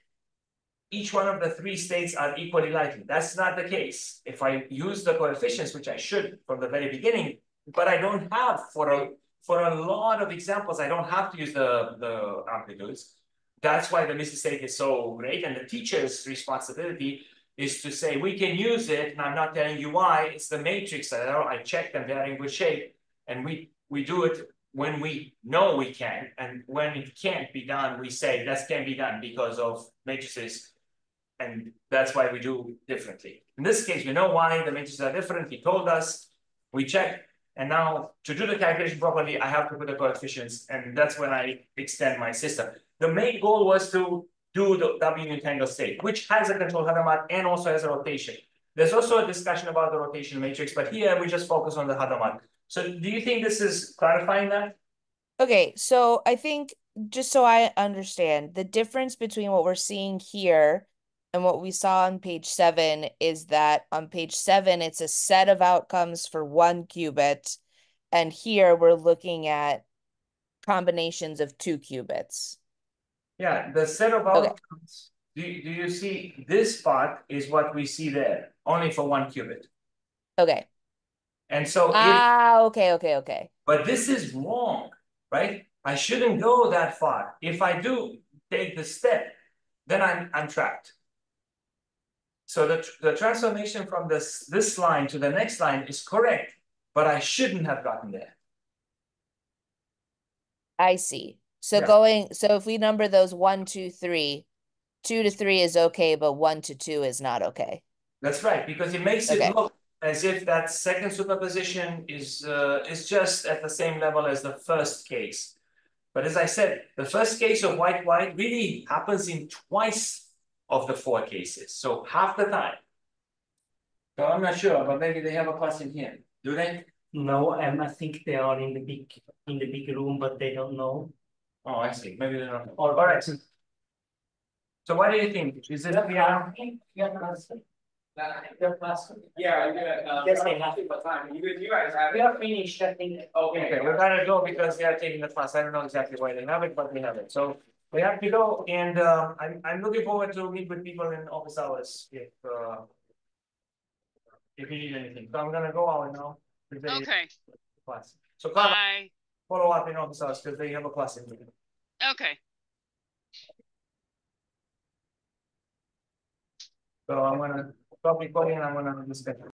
each one of the three states are equally likely. That's not the case. If I use the coefficients, which I should from the very beginning, but I don't have for a for a lot of examples, I don't have to use the, the amplitudes. That's why the Misty state is so great. And the teacher's responsibility is to say, we can use it, and I'm not telling you why. It's the matrix that I, I checked and they're in good shape. And we, we do it when we know we can. And when it can't be done, we say that can't be done because of matrices. And that's why we do differently. In this case, we know why the matrices are different. He told us, we checked. And now to do the calculation properly, I have to put the coefficients. And that's when I extend my system. The main goal was to do the W entangled state, which has a control Hadamard and also has a rotation. There's also a discussion about the rotation matrix, but here we just focus on the Hadamard. So do you think this is clarifying that? Okay, so I think just so I understand, the difference between what we're seeing here and what we saw on page seven is that on page seven, it's a set of outcomes for one qubit. And here we're looking at combinations of two qubits. Yeah, the set of Okay. outcomes, do, do you see this part is what we see there, only for one qubit. Okay. And so, Ah, okay, okay, okay. But this is wrong, right? I shouldn't go that far. If I do take the step, then I'm, I'm trapped. So the, the transformation from this, this line to the next line is correct, but I shouldn't have gotten there. I see. So Yeah. going, so if we number those one, two, three, two to three is okay, but one to two is not okay. That's right, because it makes Okay. it look as if that second superposition is uh, is just at the same level as the first case. But as I said, the first case of white-white really happens in twice of the four cases, so half the time. So I'm not sure, but maybe they have a class in here. Do they? no, um, I think they are in the big in the big room, but they don't know. Oh, I see. Maybe they're not. All right. So what do you think? Is it? Yeah. Yeah, I'm gonna, uh, Yes, they have. what time, you, you guys have We it? are finished, I think. Okay, we're gonna go because they are taking the class. I don't know exactly why they have it, but they have it. So we have to go, and uh, I'm I'm looking forward to meet with people in office hours if uh, if you need anything. So I'm gonna go out now. if they- Okay, Class. So Carla, bye. follow up in office hours because they have a class in. Okay. So I'm gonna stop recording and I'm gonna discuss.